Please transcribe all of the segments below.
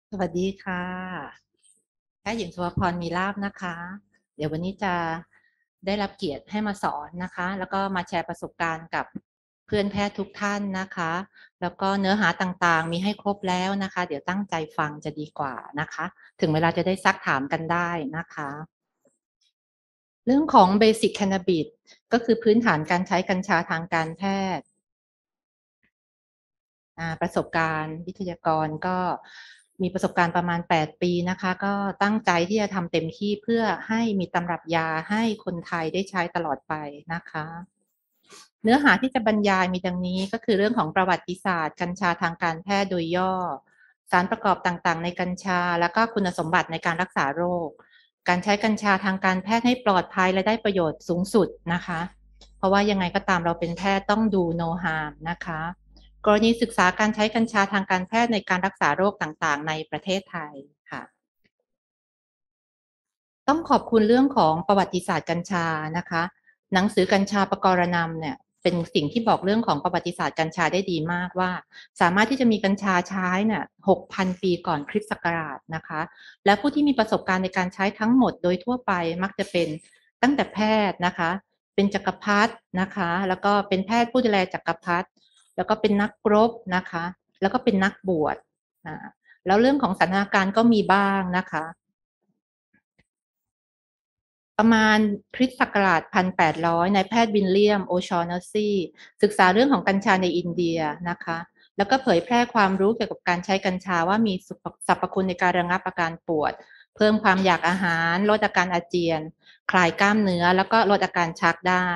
สวัสดีค่ะแพทย์หญิงสุภพรมีลาภนะคะ เดี๋ยววันนี้จะได้รับเกียรติให้มาสอนนะคะ แล้วก็มาแชร์ประสบการณ์กับเพื่อนแพทย์ทุกท่านนะคะ แล้วก็เนื้อหาต่างๆมีให้ครบแล้วนะคะ เดี๋ยวตั้งใจฟังจะดีกว่านะคะ ถึงเวลาจะได้ซักถามกันได้นะคะ เรื่องของ Basic Cannabis ก็คือพื้นฐานการใช้กัญชาทางการแพทย์ ประสบการณ์วิทยากรก็มีประสบการณ์ประมาณ8ปีนะคะก็ตั้งใจที่จะทำเต็มที่เพื่อให้มีตำรับยาให้คนไทยได้ใช้ตลอดไปนะคะเนื้อหาที่จะบรรยายมีดังนี้ก็คือเรื่องของประวัติศาสตร์กัญชาทางการแพทย์โดยย่อสารประกอบต่างๆในกัญชาแล้วก็คุณสมบัติในการรักษาโรคการใช้กัญชาทางการแพทย์ให้ปลอดภัยและได้ประโยชน์สูงสุดนะคะเพราะว่ายังไงก็ตามเราเป็นแพทย์ต้องดู no harm นะคะกรณีศึกษาการใช้กัญชาทางการแพทย์ในการรักษาโรคต่างๆในประเทศไทยค่ะต้องขอบคุณเรื่องของประวัติศาสตร์กัญชานะคะหนังสือกัญชาปกรณำเนี่ยเป็นสิ่งที่บอกเรื่องของประวัติศาสตร์กัญชาได้ดีมากว่าสามารถที่จะมีกัญชาใช้เนี่ย6,000 ปีก่อนคริสต์ศักราชนะคะและผู้ที่มีประสบการณ์ในการใช้ทั้งหมดโดยทั่วไปมักจะเป็นตั้งแต่แพทย์นะคะเป็นจักรพรรดินะคะแล้วก็เป็นแพทย์ผู้ดูแลจักรพรรดิแล้วก็เป็นนักรบนะคะแล้วก็เป็นนักบวชแล้วเรื่องของสันทนาการก็มีบ้างนะคะประมาณคริสต์ศักราช1800นายแพทย์วิลเลียมโอชอนอสซีศึกษาเรื่องของกัญชาในอินเดียนะคะแล้วก็เผยแพร่ความรู้เกี่ยวกับการใช้กัญชาว่ามีสรรพคุณในการระงับอาการปวดเพิ่มความอยากอาหารลดอาการอาเจียนคลายกล้ามเนื้อแล้วก็ลดอาการชักได้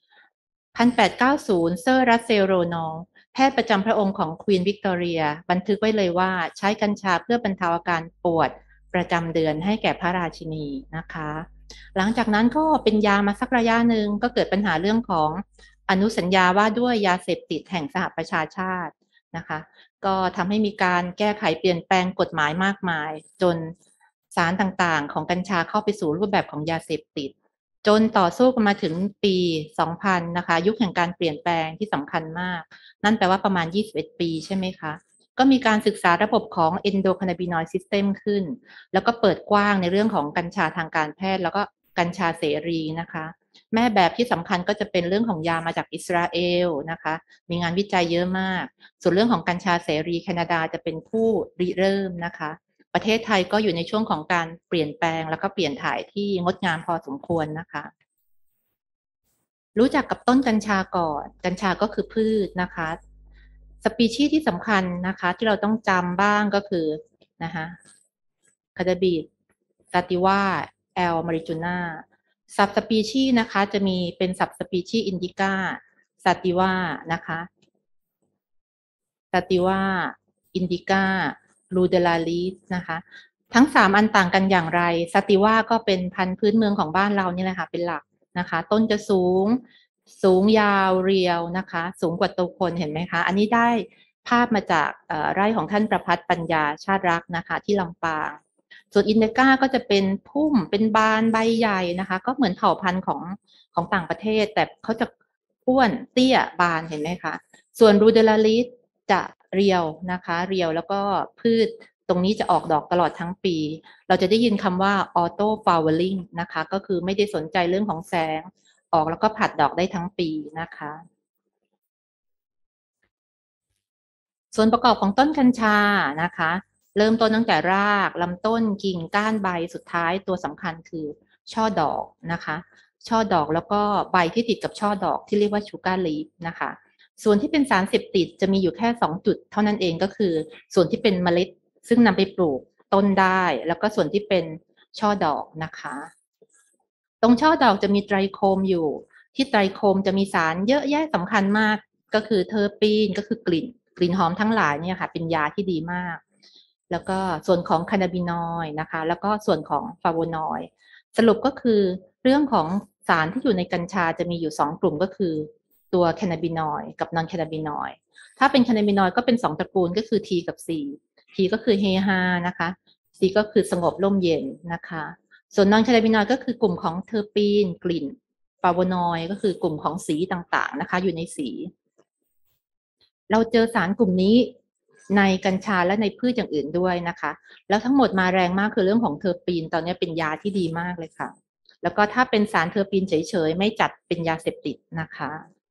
1890เซอร์รัสเซลโรนอลแพทย์ประจำพระองค์ของควีนวิกตอเรียบันทึกไว้เลยว่าใช้กัญชาเพื่อบรรเทาอาการปวดประจำเดือนให้แก่พระราชินีนะคะหลังจากนั้นก็เป็นยามาสักระยะหนึ่งก็เกิดปัญหาเรื่องของอนุสัญญาว่าด้วยยาเสพติดแห่งสหประชาชาตินะคะก็ทำให้มีการแก้ไขเปลี่ยนแปลงกฎหมายมากมายจนสารต่างๆของกัญชาเข้าไปสู่รูปแบบของยาเสพติด จนต่อสู้กันมาถึงปี2000นะคะยุคแห่งการเปลี่ยนแปลงที่สำคัญมากนั่นแปลว่าประมาณ21ปีใช่ไหมคะก็มีการศึกษาระบบของ endocannabinoid system ขึ้นแล้วก็เปิดกว้างในเรื่องของกัญชาทางการแพทย์แล้วก็กัญชาเสรีนะคะแม่แบบที่สำคัญก็จะเป็นเรื่องของยามาจากอิสราเอลนะคะมีงานวิจัยเยอะมากส่วนเรื่องของกัญชาเสรีแคนาดาจะเป็นผู้ริเริ่มนะคะประเทศไทยก็อยู่ในช่วงของการเปลี่ยนแปลงแล้วก็เปลี่ยนถ่ายที่งดงามพอสมควรนะคะรู้จักกับต้นกัญชาก่อนกัญชาก็คือพืชนะคะสปีชีส์ที่สำคัญนะคะที่เราต้องจำบ้างก็คือนะคะคาดาบิดซาติว่าแอลมาริจูน่าสับสปีชีส์นะคะจะมีเป็นสับสปีชีส์อินดิก้าซาติว่านะคะซาติว่าอินดิก้ารูเดลาลิสนะคะทั้ง3อันต่างกันอย่างไรซาติว่าก็เป็นพันธุ์พื้นเมืองของบ้านเรานี่แหละค่ะเป็นหลักนะคะต้นจะสูงยาวเรียวนะคะสูงกว่าตัวคนเห็นไหมคะอันนี้ได้ภาพมาจากไร่ของท่านประพัฒน์ปัญญาชาติรักนะคะที่ลำปางส่วนอินเดก้าก็จะเป็นพุ่มเป็นบานใบใหญ่นะคะก็เหมือนเผ่าพันธุ์ของต่างประเทศแต่เขาจะอ้วนเตี้ยบานเห็นไหมคะส่วนรูเดลาลิสจะเรียวนะคะเรียวแล้วก็พืชตรงนี้จะออกดอกตลอดทั้งปีเราจะได้ยินคำว่า auto flowering นะคะก็คือไม่ได้สนใจเรื่องของแสงออกแล้วก็ผัดดอกได้ทั้งปีนะคะส่วนประกอบของต้นกัญชานะคะเริ่มต้นตั้งแต่รากลำต้นกิ่งก้านใบสุดท้ายตัวสำคัญคือช่อดอกนะคะช่อดอกแล้วก็ใบที่ติดกับช่อดอกที่เรียกว่าชูการ์ลีฟนะคะส่วนที่เป็นสารเสพติดจะมีอยู่แค่2จุดเท่านั้นเองก็คือส่วนที่เป็นเมล็ดซึ่งนำไปปลูกต้นได้แล้วก็ส่วนที่เป็นช่อดอกนะคะตรงช่อดอกจะมีไตรโคมอยู่ที่ไตรโคมจะมีสารเยอะแยะสำคัญมากก็คือเทอร์ปีนก็คือกลิ่นหอมทั้งหลายเนี่ยค่ะเป็นยาที่ดีมากแล้วก็ส่วนของคานาบินอยด์นะคะแล้วก็ส่วนของฟลาโวนอยด์สรุปก็คือเรื่องของสารที่อยู่ในกัญชาจะมีอยู่2กลุ่มก็คือตัวแคนาบินอยด์กับนอนแคนาบินอยด์ถ้าเป็นแคนาบินอยด์ก็เป็น2ตระกูลก็คือ T กับ C T ก็คือเฮฮานะคะ C ก็คือสงบร่มเย็นนะคะส่วนนอนแคนาบินอยด์ก็คือกลุ่มของเทอร์ปีนกลิ่นฟลาโวนอยด์ก็คือกลุ่มของสีต่างๆนะคะอยู่ในสีเราเจอสารกลุ่มนี้ในกัญชาและในพืชอย่างอื่นด้วยนะคะแล้วทั้งหมดมาแรงมากคือเรื่องของเทอร์ปีนตอนนี้เป็นยาที่ดีมากเลยค่ะแล้วก็ถ้าเป็นสารเทอร์ปีนเฉยๆไม่จัดเป็นยาเสพติดนะคะ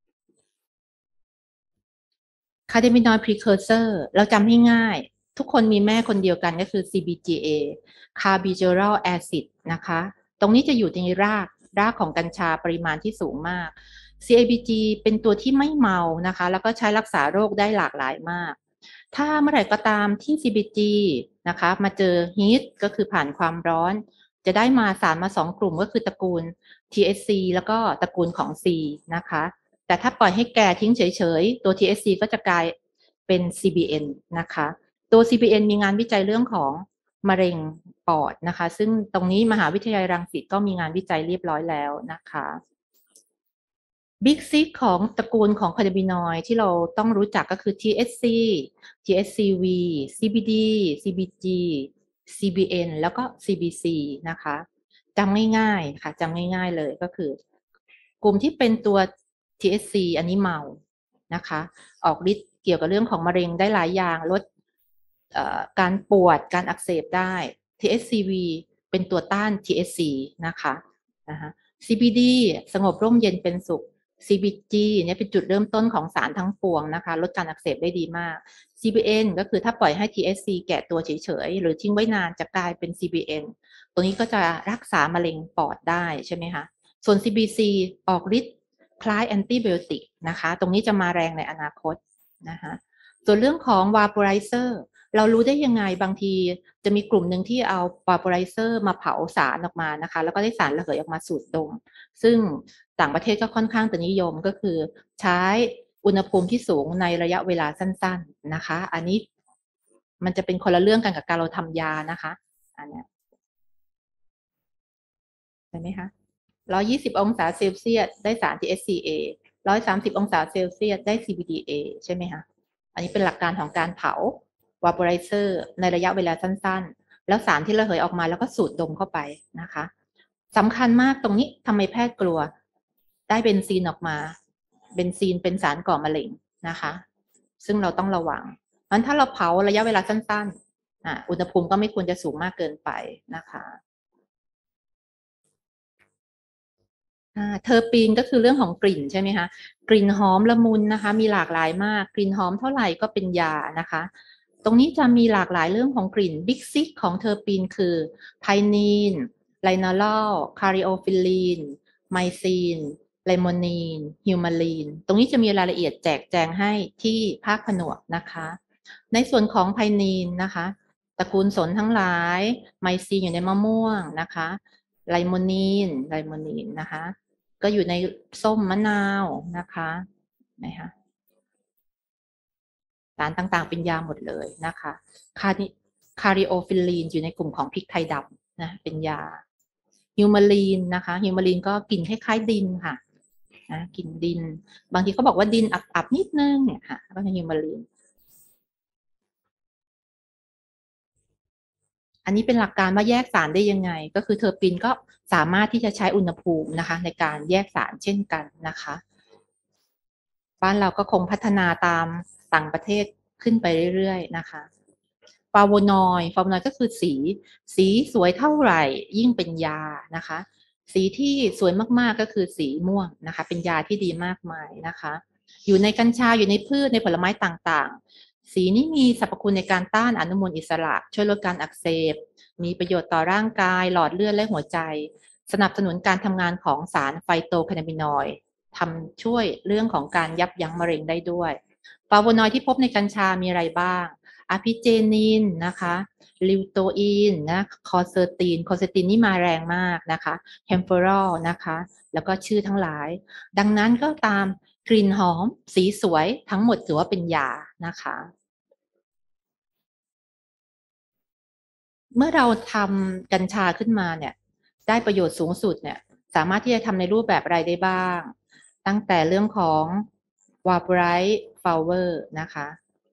คาเดมินอยด์ precursor เราจำให้ง่ายทุกคนมีแม่คนเดียวกันก็คือ CBGA Carbigeral Acid นะคะตรงนี้จะอยู่ในรากของกัญชาปริมาณที่สูงมาก CABG เป็นตัวที่ไม่เมานะคะแล้วก็ใช้รักษาโรคได้หลากหลายมากถ้าเมื่อไหร่ก็ตามที่ CBG นะคะมาเจอ heat ก็คือผ่านความร้อนจะได้มาสารมา2กลุ่มก็คือตระกูล THC แล้วก็ตระกูลของ C นะคะแต่ถ้าปล่อยให้แก่ทิ้งเฉยๆตัว THC ก็จะกลายเป็น CBN นะคะตัว CBN มีงานวิจัยเรื่องของมะเร็งปอดนะคะซึ่งตรงนี้มหาวิทยาลัยรังสิตก็มีงานวิจัยเรียบร้อยแล้วนะคะบิ๊กซิกของตระกูลของคานาบินอยด์ที่เราต้องรู้จักก็คือ THC THCV CBD CBG CBN แล้วก็ CBC นะคะจำง่ายๆค่ะจำง่ายๆเลยก็คือกลุ่มที่เป็นตัว THC อันนี้เมานะคะออกฤทธิ์เกี่ยวกับเรื่องของมะเร็งได้หลายอย่างลดการปวดการอักเสบได้ THCV เป็นตัวต้าน THC นะคะCBD สงบร่มเย็นเป็นสุข CBG เนี่ยเป็นจุดเริ่มต้นของสารทั้งปวงนะคะลดการอักเสบได้ดีมาก CBN ก็คือถ้าปล่อยให้ THC แก่ตัวเฉยๆหรือทิ้งไว้นานจะกลายเป็น CBN ตัวนี้ก็จะรักษามะเร็งปอดได้ใช่ไหมคะส่วน CBC ออกฤทธิ์คล้ายแอนติไบโอติกนะคะตรงนี้จะมาแรงในอนาคตนะคะส่วนเรื่องของ vaporizer เรารู้ได้ยังไงบางทีจะมีกลุ่มหนึ่งที่เอา vaporizer มาเผาสารออกมานะคะแล้วก็ได้สารระเหยออกมาสูดดมซึ่งต่างประเทศก็ค่อนข้างจะนิยมก็คือใช้อุณหภูมิที่สูงในระยะเวลาสั้นๆนะคะอันนี้มันจะเป็นคนละเรื่องกันกับการเราทำยานะคะอันนี้เห็นไหมคะ120องศาเซลเซียสได้สาร THCA 130องศาเซลเซียสได้ CBDA ใช่ไหมคะอันนี้เป็นหลักการของการเผา vaporizer ในระยะเวลาสั้นๆแล้วสารที่ระเหยออกมาแล้วก็สูดดมเข้าไปนะคะสำคัญมากตรงนี้ทำไมแพทย์กลัวได้เบนซีนออกมาเบนซีนเป็นสารก่อมะเร็งนะคะซึ่งเราต้องระวังงั้นถ้าเราเผาระยะเวลาสั้นๆอุณหภูมิก็ไม่ควรจะสูงมากเกินไปนะคะเทอร์ปีนก็คือเรื่องของกลิ่นใช่ไหมคะกลิ่นหอมละมุนนะคะมีหลากหลายมากกลิ่นหอมเท่าไหร่ก็เป็นยานะคะตรงนี้จะมีหลากหลายเรื่องของกลิ่นบิ๊กซิกของเทอร์ปีนคือไพนีนไลนอลอลคาริโอฟิลลีนไมซีนไลโมนีนฮิวมาลีนตรงนี้จะมีรายละเอียดแจกแจงให้ที่ภาคผนวกนะคะในส่วนของไพนีนนะคะตระกูลสนทั้งหลายไมซีนอยู่ในมะม่วงนะคะไลโมนีนนะคะก็อยู่ในส้มมะนาวนะคะนะคะสารต่างๆเป็นยาหมดเลยนะคะคาริคาริโอฟิลลีนอยู่ในกลุ่มของพริกไทยดำนะเป็นยาฮิวมาลีนนะคะฮิวมาลีนก็กลิ่นคล้ายๆดินค่ะนะกลิ่นดินบางทีเขาบอกว่าดินอับๆนิดนึงเนี่ยค่ะก็คือฮิวมาลีนอันนี้เป็นหลักการว่าแยกสารได้ยังไงก็คือเทอร์ปินก็สามารถที่จะใช้อุณหภูมินะคะในการแยกสารเช่นกันนะคะ บ้านเราก็คงพัฒนาตามต่างประเทศขึ้นไปเรื่อยๆนะคะฟลาโวนอยด์ก็คือสีสวยเท่าไหร่ยิ่งเป็นยานะคะสีที่สวยมากๆก็คือสีม่วงนะคะเป็นยาที่ดีมากมายนะคะอยู่ในกัญชาอยู่ในพืชในผลไม้ต่างๆสีนี้มีสรรพคุณในการต้านอนุมูลอิสระช่วยลดการอักเสบมีประโยชน์ต่อร่างกายหลอดเลือดและหัวใจสนับสนุนการทำงานของสารไฟโตแคนาบินอยด์ ทำช่วยเรื่องของการยับยั้งมะเร็งได้ด้วยฟลาโวนอยด์ที่พบในกัญชามีอะไรบ้างอะพิเจนินนะคะลิวโตอินนะคอเซตินนี่มาแรงมากนะคะแฮมเฟอรอลนะคะแล้วก็ชื่อทั้งหลายดังนั้นก็ตามกลิ่นหอมสีสวยทั้งหมดถือว่าเป็นยานะคะเมื่อเราทำกัญชาขึ้นมาเนี่ยได้ประโยชน์สูงสุดเนี่ยสามารถที่จะทำในรูปแบบอะไรได้บ้างตั้งแต่เรื่องของ Warbright Flower นะคะ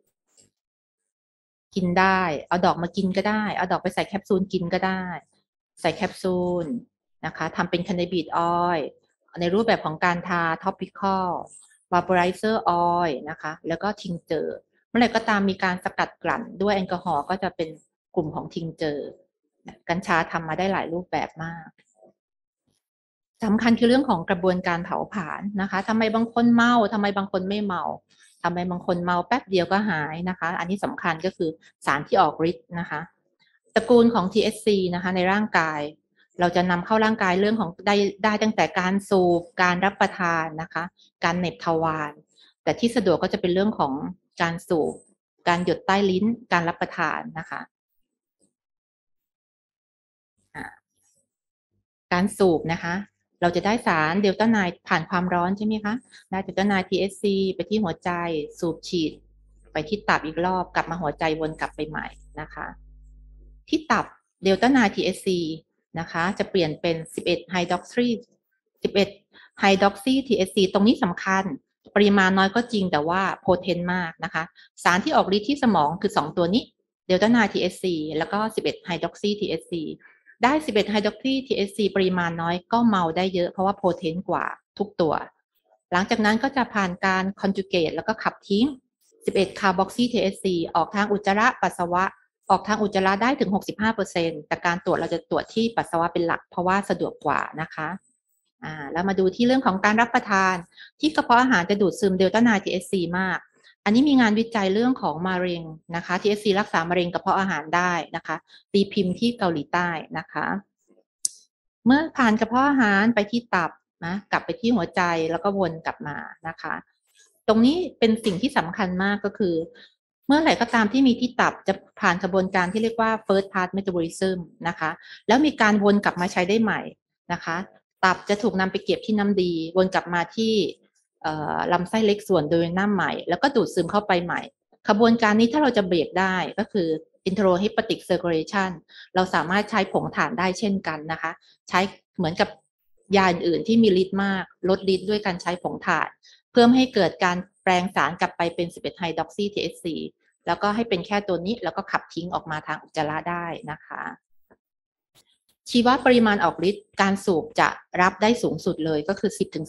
กินได้เอาดอกมากินก็ได้เอาดอกไปใส่แคปซูลกินก็ได้ใส่แคปซูลนะคะทำเป็นค a น n บิดออยล์ในรูปแบบของการทา topical vaporizer oil นะคะแล้วก็ทิงเจอร์เมื่อไหร่ก็ตามมีการสกัดกลั่นด้วยแอลกอฮอล์ก็จะเป็นกลุ่มของทิงเจอร์กัญชาทำมาได้หลายรูปแบบมากสำคัญคือเรื่องของกระบวนการเผาผลาญนะคะทำไมบางคนเมาทำไมบางคนไม่เมาทำไมบางคนเมาแป๊บเดียวก็หายนะคะอันนี้สำคัญก็คือสารที่ออกฤทธิ์นะคะตระกูลของ THC นะคะในร่างกายเราจะนำเข้าร่างกายเรื่องของได้ตั้งแต่การสูบการรับประทานนะคะการเหน็บทวารแต่ที่สะดวกก็จะเป็นเรื่องของการสูบการหยดใต้ลิ้นการรับประทานนะคะการสูบนะคะเราจะได้สารเดลต้าไนน์ผ่านความร้อนใช่ไหมคะได้เดลต้าไนน์ THC ไปที่หัวใจสูบฉีดไปที่ตับอีกรอบกลับมาหัวใจวนกลับไปใหม่นะคะที่ตับเดลต้าไนน์ THC นะคะจะเปลี่ยนเป็น11ไฮดรอกซี11ไฮดรอกซี THC ตรงนี้สำคัญปริมาณน้อยก็จริงแต่ว่าโพเทนต์มากนะคะสารที่ออกฤทธิ์ที่สมองคือ2ตัวนี้เดลต้าไนน์ THC แล้วก็11ไฮดรอกซี THC ได้11ไฮดรอกซี THC ปริมาณน้อยก็เมาได้เยอะเพราะว่าโพเทนต์กว่าทุกตัวหลังจากนั้นก็จะผ่านการคอนจูเกตแล้วก็ขับทิ้ง11คาร์บอกซี THC ออกทางอุจจาระปัสสาวะออกทางอุจจาระได้ถึง 65% แต่การตรวจเราจะตรวจที่ปัสสาวะเป็นหลักเพราะว่าสะดวกกว่านะคะแล้วมาดูที่เรื่องของการรับประทานที่กระเพาะอาหารจะดูดซึมเดลต้าไนน์ THC มากอันนี้มีงานวิจัยเรื่องของมะเร็งนะคะ THC รักษามะเร็งกระเพาะอาหารได้นะคะตีพิมพ์ที่เกาหลีใต้นะคะเมื่อผ่านกระเพาะอาหารไปที่ตับนะกลับไปที่หัวใจแล้วก็วนกลับมานะคะตรงนี้เป็นสิ่งที่สำคัญมากก็คือเมื่อไหร่ก็ตามที่มีที่ตับจะผ่านกระบวนการที่เรียกว่า first pass metabolism นะคะแล้วมีการวนกลับมาใช้ได้ใหม่นะคะตับจะถูกนำไปเก็บที่น้ำดีวนกลับมาที่ลำไส้เล็กส่วนโดยน้ำใหม่แล้วก็ดูดซึมเข้าไปใหม่ขบวนการนี้ถ้าเราจะเบรกได้ก็คือ intrahepatic circulation เราสามารถใช้ผงถ่านได้เช่นกันนะคะใช้เหมือนกับยาอื่นๆที่มีฤทธิ์มากลดฤทธิ์ด้วยการใช้ผงถ่านเพื่อให้เกิดการแปลงสารกลับไปเป็น11ไฮดรอกซี THC แล้วก็ให้เป็นแค่ตัวนี้แล้วก็ขับทิ้งออกมาทางอุจจาระได้นะคะชีวปริมาณออกฤทธิ์การสูบจะรับได้สูงสุดเลยก็คือ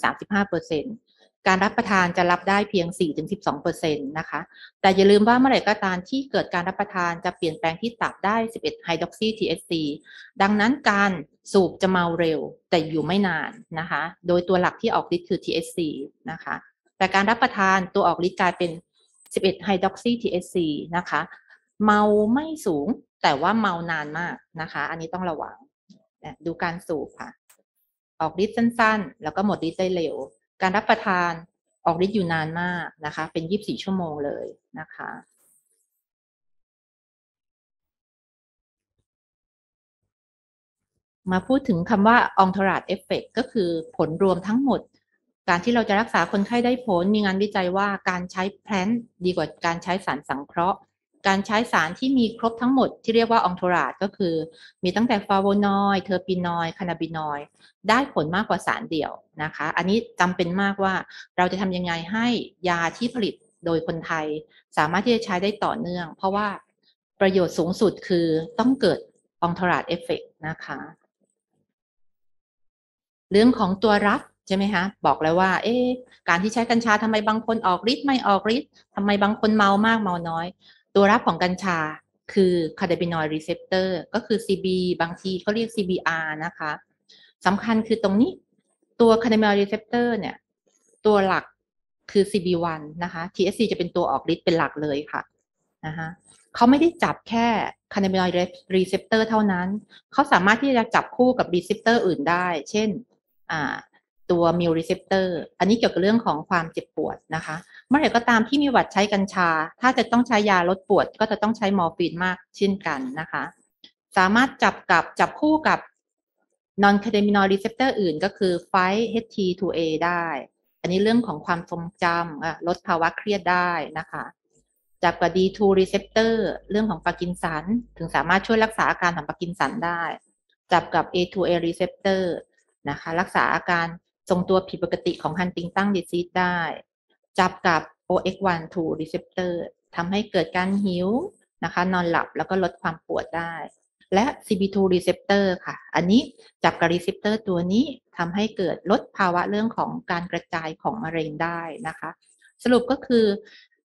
10-35%การรับประทานจะรับได้เพียง 4-12% นะคะแต่อย่าลืมว่าเมื่อไหร่ก็ตามที่เกิดการรับประทานจะเปลี่ยนแปลงที่ตับได้11ไฮดรอกซี THC ดังนั้นการสูบจะเมาเร็วแต่อยู่ไม่นานนะคะโดยตัวหลักที่ออกฤทธิ์คือ THC นะคะแต่การรับประทานตัวออกฤทธิ์กลายเป็น11ไฮดรอกซี THC นะคะเมาไม่สูงแต่ว่าเมานานมากนะคะอันนี้ต้องระวังดูการสูบค่ะออกฤทธิ์สั้นๆแล้วก็หมดฤทธิ์ได้เร็วการรับประทานออกฤทธิ์อยู่นานมากนะคะเป็น24ชั่วโมงเลยนะคะมาพูดถึงคำว่า entourage effect ก็คือผลรวมทั้งหมดการที่เราจะรักษาคนไข้ได้ผลมีงานวิจัยว่าการใช้แพลนดีกว่าการใช้สารสังเคราะห์การใช้สารที่มีครบทั้งหมดที่เรียกว่า entourage ก็คือมีตั้งแต่ฟลาโวนอยด์เทอร์ปินอยด์คานาบินอยด์ได้ผลมากกว่าสารเดี่ยวนะคะอันนี้จำเป็นมากว่าเราจะทำยังไงให้ยาที่ผลิตโดยคนไทยสามารถที่จะใช้ได้ต่อเนื่องเพราะว่าประโยชน์สูงสุดคือต้องเกิด entourage effect นะคะเรื่องของตัวรับใช่ไหมคะบอกแล้วว่าการที่ใช้กัญชาทำไมบางคนออกฤทธิ์ไม่ออกฤทธิ์ทำไมบางคนเมามากเมาน้อยตัวรับของกัญชาคือ cannabinoid receptor ก็คือ CB บางทีเขาเรียก CBR นะคะสำคัญคือตรงนี้ตัว cannabinoid receptor เนี่ยตัวหลักคือ CB1 นะคะ THC จะเป็นตัวออกฤทธิ์เป็นหลักเลยค่ะนะคะเขาไม่ได้จับแค่ cannabinoid receptor เท่านั้นเขาสามารถที่จะจับคู่กับ receptor อื่นได้เช่นตัวมิวรีเซปเตอร์อันนี้เกี่ยวกับเรื่องของความเจ็บปวดนะคะเมื่อไหร่ก็ตามที่มีหวัดใช้กัญชาถ้าจะต้องใช้ยาลดปวดก็จะต้องใช้มอร์ฟีนมากเช่นกันนะคะสามารถจับคู่กับ non cannabinoid receptor อื่นก็คือ 5-HT2A ได้อันนี้เรื่องของความทรงจำลดภาวะเครียดได้นะคะจับกับ D2 receptor เรื่องของปาร์กินสันถึงสามารถช่วยรักษาอาการของปาร์กินสันได้จับกับ A2A receptor นะคะรักษาอาการทรงตัวผิดปกติของ Huntington disease ได้จับกับ OX1-2 receptor ทำให้เกิดการหิวนะคะนอนหลับแล้วก็ลดความปวดได้และ CB2 receptor ค่ะอันนี้จับกับ receptor ตัวนี้ทำให้เกิดลดภาวะเรื่องของการกระจายของมะเร็งได้นะคะสรุปก็คือ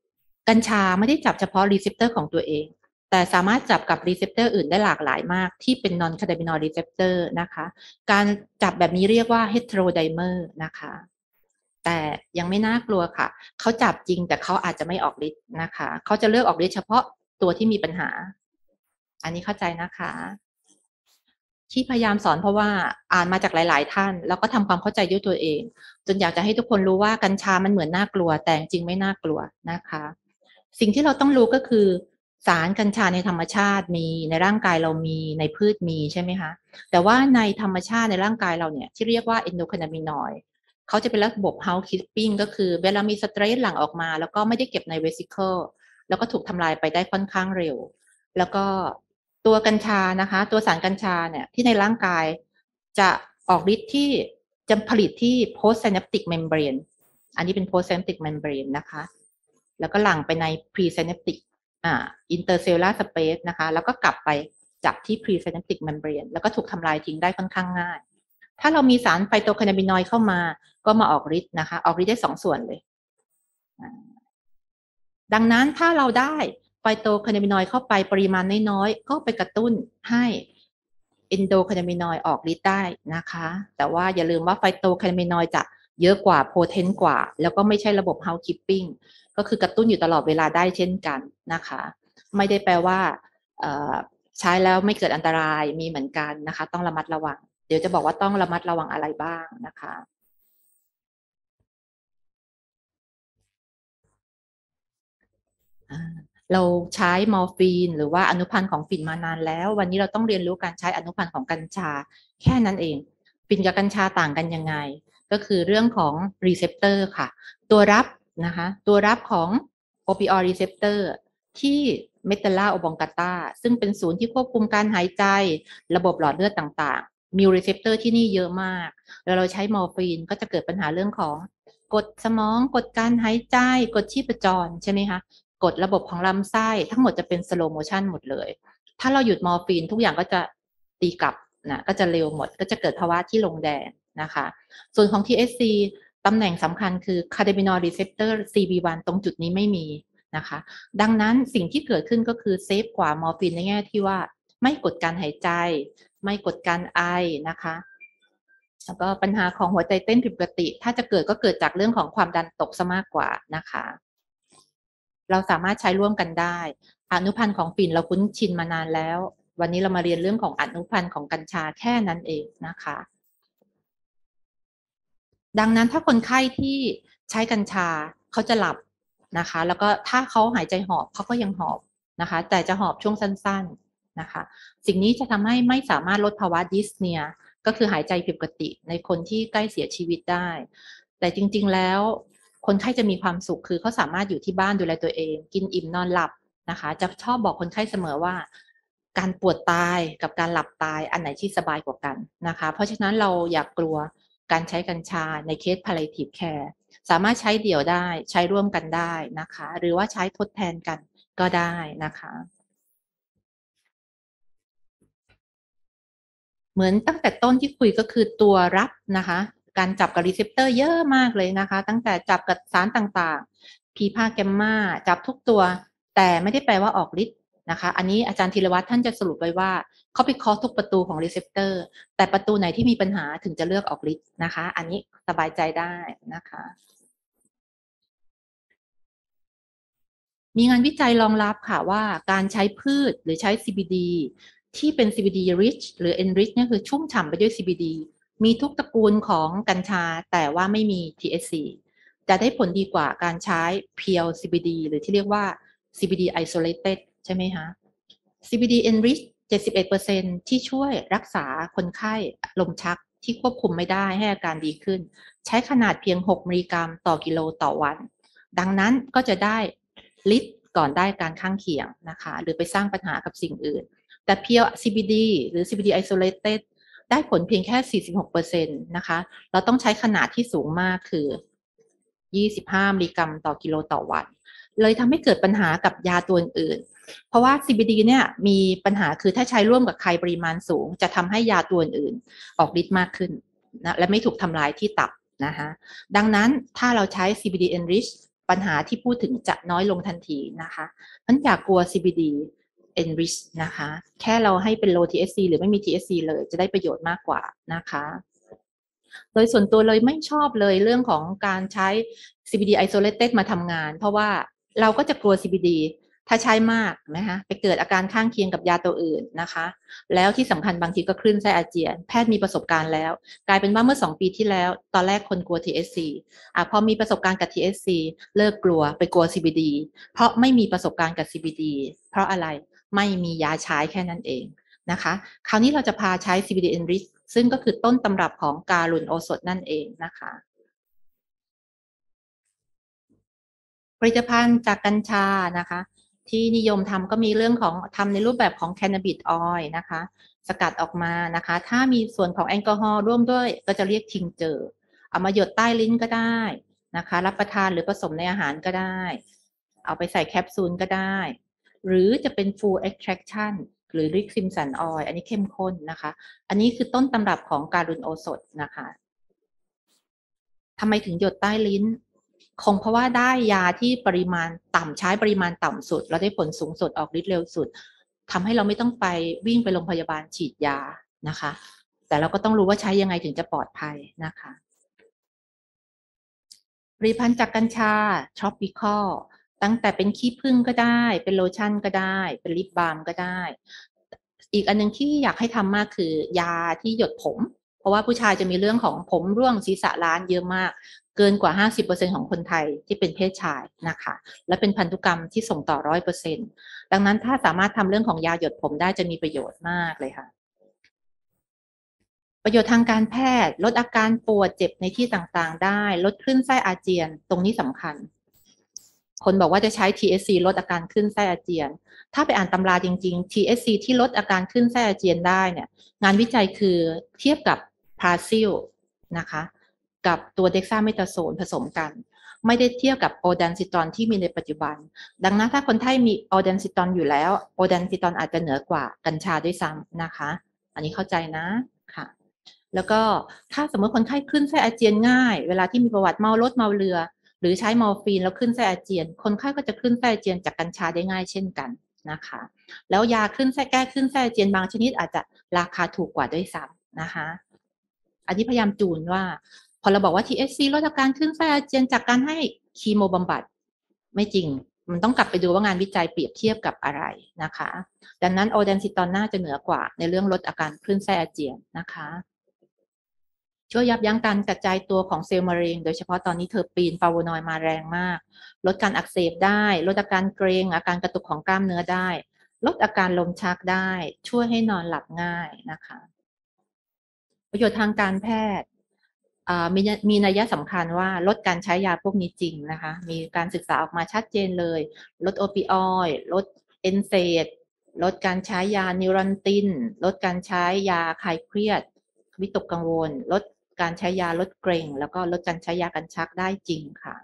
กัญชาไม่ได้จับเฉพาะรีเซพเตอร์ของตัวเองแต่สามารถจับกับรีเซพเตอร์อื่นได้หลากหลายมากที่เป็น non cannabinoid receptor นะคะการจับแบบนี้เรียกว่า heterodimer นะคะแต่ยังไม่น่ากลัวค่ะเขาจับจริงแต่เขาอาจจะไม่ออกฤทธิ์นะคะเขาจะเลือกออกฤทธิ์เฉพาะตัวที่มีปัญหาอันนี้เข้าใจนะคะที่พยายามสอนเพราะว่าอ่านมาจากหลายๆท่านแล้วก็ทำความเข้าใจด้วยตัวเองจนอยากจะให้ทุกคนรู้ว่ากัญชามันเหมือนน่ากลัวแต่จริงไม่น่ากลัวนะคะสิ่งที่เราต้องรู้ก็คือสารกัญชาในธรรมชาติมีในร่างกายเรามีในพืชมีใช่ไหมคะแต่ว่าในธรรมชาติในร่างกายเราเนี่ยที่เรียกว่า endocannabinoid เขาจะเป็นระบบ housekeeping ก็คือเวลามีสเตรสหลั่งออกมาแล้วก็ไม่ได้เก็บในเวสิเคิลแล้วก็ถูกทำลายไปได้ค่อนข้างเร็วแล้วก็ตัวกัญชานะคะตัวสารกัญชาเนี่ยที่ในร่างกายจะออกฤทธิ์ที่จะผลิตที่ post synaptic membrane อันนี้เป็น post synaptic membrane นะคะแล้วก็หลั่งไปใน pre synaptic intercellular space นะคะแล้วก็กลับไปจับที่ pre synaptic membrane แล้วก็ถูกทำลายทิ้งได้ค่อนข้างง่ายถ้าเรามีสารไฟโตแคนาบินอยด์เข้ามาก็มาออกฤทธิ์นะคะออกฤทธิ์ได้2 ส่วนเลยดังนั้นถ้าเราได้ไฟโตแคนาบินอยด์เข้าไปปริมาณน้อยๆก็ไปกระตุ้นให้เอนโดแคนาบินอยด์ออกฤทธิ์ได้นะคะแต่ว่าอย่าลืมว่าไฟโตแคนาบินอยด์จะเยอะกว่าโพเทนต์กว่าแล้วก็ไม่ใช่ระบบ housekeeping ก็คือกระตุ้นอยู่ตลอดเวลาได้เช่นกันนะคะไม่ได้แปลว่าใช้แล้วไม่เกิดอันตรายมีเหมือนกันนะคะต้องระมัดระวังเดี๋ยวจะบอกว่าต้องระมัดระวังอะไรบ้างนะคะเราใช้มอร์ฟีนหรือว่าอนุพันธ์ของฝิ่นมานานแล้ววันนี้เราต้องเรียนรู้การใช้อนุพันธ์ของกัญชาแค่นั้นเองฝิ่นกับกัญชาต่างกันยังไงก็คือเรื่องของรีเซพเตอร์ค่ะตัวรับนะคะตัวรับของโอปิออยด์รีเซพเตอร์ที่เมตาลาโอบองกาตาซึ่งเป็นศูนย์ที่ควบคุมการหายใจระบบหลอดเลือดต่างๆมีรีเซพเตอร์ที่นี่เยอะมากแล้วเราใช้มอร์ฟีนก็จะเกิดปัญหาเรื่องของกดสมองกดการหายใจกดชีพจรใช่ไหมคะ กดระบบของลำไส้ทั้งหมดจะเป็น slow motion หมดเลยถ้าเราหยุดมอร์ฟีนทุกอย่างก็จะตีกลับนะก็จะเร็วหมดก็จะเกิดภาวะที่ลงแดงนะคะส่วนของ THC ตำแหน่งสำคัญคือ cannabinoid receptor CB1 ตรงจุดนี้ไม่มีนะคะดังนั้นสิ่งที่เกิดขึ้นก็คือเซฟกว่ามอร์ฟีนในแง่ที่ว่าไม่กดการหายใจไม่กดการไอนะคะแล้วก็ปัญหาของหัวใจเต้นผิดปกติถ้าจะเกิดก็เกิดจากเรื่องของความดันตกซะมากกว่านะคะเราสามารถใช้ร่วมกันได้อนุพันธ์ของฝิ่นเราคุ้นชินมานานแล้ววันนี้เรามาเรียนเรื่องของอนุพันธ์ของกัญชาแค่นั้นเองนะคะดังนั้นถ้าคนไข้ที่ใช้กัญชาเขาจะหลับนะคะแล้วก็ถ้าเขาหายใจหอบเขาก็ยังหอบนะคะแต่จะหอบช่วงสั้นๆนะคะสิ่งนี้จะทำให้ไม่สามารถลดภาวะดิสเนียก็คือหายใจผิดปกติในคนที่ใกล้เสียชีวิตได้แต่จริงๆแล้วคนไข้จะมีความสุขคือเขาสามารถอยู่ที่บ้านดูแลตัวเองกินอิ่มนอนหลับนะคะจะชอบบอกคนไข้เสมอว่าการปวดตายกับการหลับตายอันไหนที่สบายกว่ากันนะคะเพราะฉะนั้นเราอย่ากลัวการใช้กัญชาในเคส palliative care สามารถใช้เดี่ยวได้ใช้ร่วมกันได้นะคะหรือว่าใช้ทดแทนกันก็ได้นะคะเหมือนตั้งแต่ต้นที่คุยก็คือตัวรับนะคะการจับกับรีเซพเตอร์เยอะมากเลยนะคะตั้งแต่จับกับสารต่างๆพีพาแกมมาจับทุกตัวแต่ไม่ได้แปลว่าออกฤทธิ์นะคะอันนี้อาจารย์ธีรวัตรท่านจะสรุปไว้ว่าเขาไปเคาะทุกประตูของรีเซพเตอร์แต่ประตูไหนที่มีปัญหาถึงจะเลือกออกฤทธิ์นะคะอันนี้สบายใจได้นะคะ มีงานวิจัยรองรับค่ะว่าการใช้พืชหรือใช้ CBD ที่เป็น CBD rich หรือ enrich เนี่ยคือชุ่มฉ่ำไปด้วย CBD มีทุกตระกูลของกัญชาแต่ว่าไม่มี THC จะได้ผลดีกว่าการใช้ pure CBD หรือที่เรียกว่า CBD isolated ใช่ไหมคะ CBD enrich 71%ที่ช่วยรักษาคนไข้ลมชักที่ควบคุมไม่ได้ให้อาการดีขึ้นใช้ขนาดเพียง6มิลลิกรัมต่อกิโลต่อวันดังนั้นก็จะได้ลิตรก่อนได้การข้างเคียงนะคะหรือไปสร้างปัญหากับสิ่งอื่นแต่เพียว CBD หรือ CBD isolated ได้ผลเพียงแค่46%นะคะเราต้องใช้ขนาดที่สูงมากคือ25มิลลิกรัมต่อกิโลต่อวันเลยทำให้เกิดปัญหากับยาตัวอื่นเพราะว่า CBD เนี่ยมีปัญหาคือถ้าใช้ร่วมกับใครปริมาณสูงจะทำให้ยาตัวอื่นออกฤทธิ์มากขึ้นนะและไม่ถูกทำลายที่ตับนะคะดังนั้นถ้าเราใช้ CBD enrich ปัญหาที่พูดถึงจะน้อยลงทันทีนะคะเพราะฉะนั้นอย่ากลัว CBD enrich นะคะแค่เราให้เป็น low THC หรือไม่มี THC เลยจะได้ประโยชน์มากกว่านะคะโดยส่วนตัวเลยไม่ชอบเลยเรื่องของการใช้ CBD isolated มาทำงานเพราะว่าเราก็จะกลัว CBD ถ้าใช้มากนะคะไปเกิดอาการข้างเคียงกับยาตัวอื่นนะคะแล้วที่สำคัญบางทีก็คลื่นไส้อาเจียนแพทย์มีประสบการณ์แล้วกลายเป็นว่าเมื่อ2 ปีที่แล้วตอนแรกคนกลัว THC พอมีประสบการณ์กับ THC เลิกกลัวไปกลัว CBD เพราะไม่มีประสบการณ์กับ CBD เพราะอะไรไม่มียาใช้แค่นั้นเองนะคะคราวนี้เราจะพาใช้ CBD Enrich ซึ่งก็คือต้นตำรับของการุณโอสถนั่นเองนะคะผลิตภัณฑ์จากกัญชานะคะที่นิยมทำก็มีเรื่องของทำในรูปแบบของแค n น a บิ o ออยล์นะคะสกัดออกมานะคะถ้ามีส่วนของแอลกอฮอล์ร่วมด้วยก็จะเรียกทิงเจอร์เอามาหยดใต้ลิ้นก็ได้นะคะรับประทานหรือผสมในอาหารก็ได้เอาไปใส่แคปซูลก็ได้หรือจะเป็น full extraction หรือ Rick Simpson Oil อันนี้เข้มข้นนะคะอันนี้คือต้นตำรับของการุณโอสถนะคะทำไมถึงหยดใต้ลิ้นคงเพราะว่าได้ยาที่ปริมาณต่ำใช้ปริมาณต่ำสุดแล้วได้ผลสูงสุดออกฤทธิ์เร็วสุดทำให้เราไม่ต้องไปวิ่งไปโรงพยาบาลฉีดยานะคะแต่เราก็ต้องรู้ว่าใช้ยังไงถึงจะปลอดภัยนะคะผลิตภัณฑ์จากกัญชา tropical ตั้งแต่เป็นขี้ผึ้งก็ได้เป็นโลชั่นก็ได้เป็นลิปบาล์มก็ได้อีกอันนึงที่อยากให้ทำมากคือยาที่หยดผมเพราะว่าผู้ชายจะมีเรื่องของผมร่วงศีรษะล้านเยอะมากเกินกว่า 50% ของคนไทยที่เป็นเพศชายนะคะและเป็นพันธุกรรมที่ส่งต่อ 100%ดังนั้นถ้าสามารถทำเรื่องของยาหยดผมได้จะมีประโยชน์มากเลยค่ะประโยชน์ทางการแพทย์ลดอาการปวดเจ็บในที่ต่างๆได้ลดคลื่นไส้อาเจียนตรงนี้สำคัญ คนบอกว่าจะใช้ THC ลดอาการคลื่นไส้อาเจียน ถ้าไปอ่านตำราจริงๆ THC ที่ลดอาการคลื่นไส้อาเจียนได้เนี่ยงานวิจัยคือเทียบกับพาซิลนะคะกับตัวเด็กซ่าเมทาโซนผสมกัน ไม่ได้เทียบกับโอแดนซิตอนที่มีในปัจจุบัน ดังนั้นถ้าคนไข้มีโอแดนซิตอนอยู่แล้วโอแดนซิตอนอาจจะเหนือกว่ากัญชาด้วยซ้ำนะคะอันนี้เข้าใจนะค่ะแล้วก็ถ้าสมมติคนไข้ขึ้นไส้อาเจียนง่ายเวลาที่มีประวัติเมารถเมาเรือหรือใช้มอร์ฟีนแล้วขึ้นไส้อาเจียนคนไข้ก็จะขึ้นไส้อาเจียนจากกัญชาได้ง่ายเช่นกันนะคะแล้วยาขึ้นไส้แก้ขึ้นไส้อาเจียนบางชนิดอาจจะราคาถูกกว่าด้วยซ้ำนะคะอันนี้พยายามจูนว่าพอเราบอกว่า THC ลดอาการขึ้นไส้อาเจียนจากการให้คีโมบำบัดไม่จริงมันต้องกลับไปดูว่างานวิจัยเปรียบเทียบกับอะไรนะคะดังนั้นโอแดนซิตอนน่าจะเหนือกว่าในเรื่องลดอาการคลื่นไส้อาเจียนนะคะช่วยยับยั้งการกระจายตัวของเซลล์มะเร็งโดยเฉพาะตอนนี้เทอร์ปีนฟลาโวนอยด์มาแรงมากลดการอักเสบได้ลดอาการเกร็งอาการกระตุกของกล้ามเนื้อได้ลดอาการลมชักได้ช่วยให้นอนหลับง่ายนะคะประโยชน์ทางการแพทย์มีนัยสำคัญว่าลดการใช้ยาพวกนี้จริงนะคะมีการศึกษาออกมาชัดเจนเลยลดโอปิออยด์ลดเอนเซดลดการใช้ยานิวรอนตินลดการใช้ยาคลายเครียดวิตกกังวลลดการใช้ยาลดเกร็งแล้วก็ลดการใช้ยากันชักได้จริงค่ะ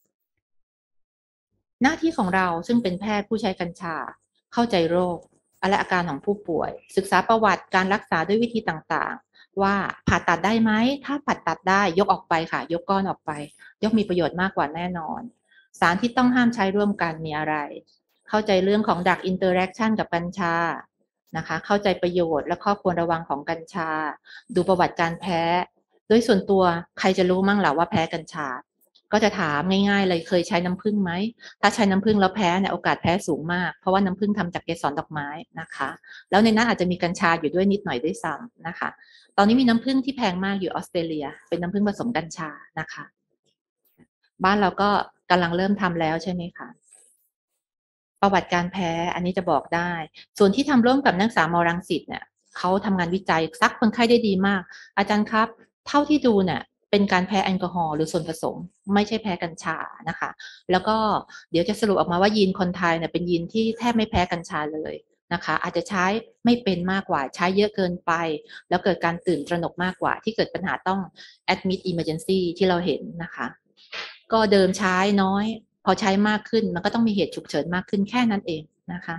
หน้าที่ของเราซึ่งเป็นแพทย์ผู้ใช้กัญชาเข้าใจโรคและอาการของผู้ป่วยศึกษาประวัติการรักษาด้วยวิธีต่างๆว่าผ่าตัดได้ไหมถ้าผ่าตัดได้ยกออกไปค่ะยกก้อนออกไปยกมีประโยชน์มากกว่าแน่นอนสารที่ต้องห้ามใช้ร่วมกันมีอะไรเข้าใจเรื่องของดักอินเตอร์แอคชั่นกับกัญชานะคะเข้าใจประโยชน์และข้อควรระวังของกัญชาดูประวัติการแพ้โดยส่วนตัวใครจะรู้มั่งล่ะว่าแพ้กัญชาก็จะถามง่ายๆเลยเคยใช้น้ำผึ้งไหมถ้าใช้น้ำผึ้งแล้วแพ้เนี่ยโอกาสแพ้สูงมากเพราะว่าน้ำผึ้งทำจากเกสรดอกไม้นะคะแล้วในนั้นอาจจะมีกัญชาอยู่ด้วยนิดหน่อยด้วยซ้ำนะคะตอนนี้มีน้ำผึ้งที่แพงมากอยู่ออสเตรเลียเป็นน้ำผึ้งผสมกัญชานะคะบ้านเราก็กำลังเริ่มทำแล้วใช่ไหมคะประวัติการแพ้อันนี้จะบอกได้ส่วนที่ทำร่วมกับนักศึกษามรังสิตเนี่ยเขาทำงานวิจัยซักคนไข้ได้ดีมากอาจารย์ครับเท่าที่ดูเนี่ยเป็นการแพ้แอลกอฮอล์หรือส่วนผสมไม่ใช่แพ้กัญชานะคะแล้วก็เดี๋ยวจะสรุปออกมาว่ายีนคนไทยเนี่ยเป็นยีนที่แทบไม่แพ้กัญชาเลยนะคะอาจจะใช้ไม่เป็นมากกว่าใช้เยอะเกินไปแล้วเกิดการตื่นตระหนกมากกว่าที่เกิดปัญหาต้อง admit emergency ที่เราเห็นนะคะก็เดิมใช้น้อยพอใช้มากขึ้นมันก็ต้องมีเหตุฉุกเฉินมากขึ้นแค่นั้นเองนะคะ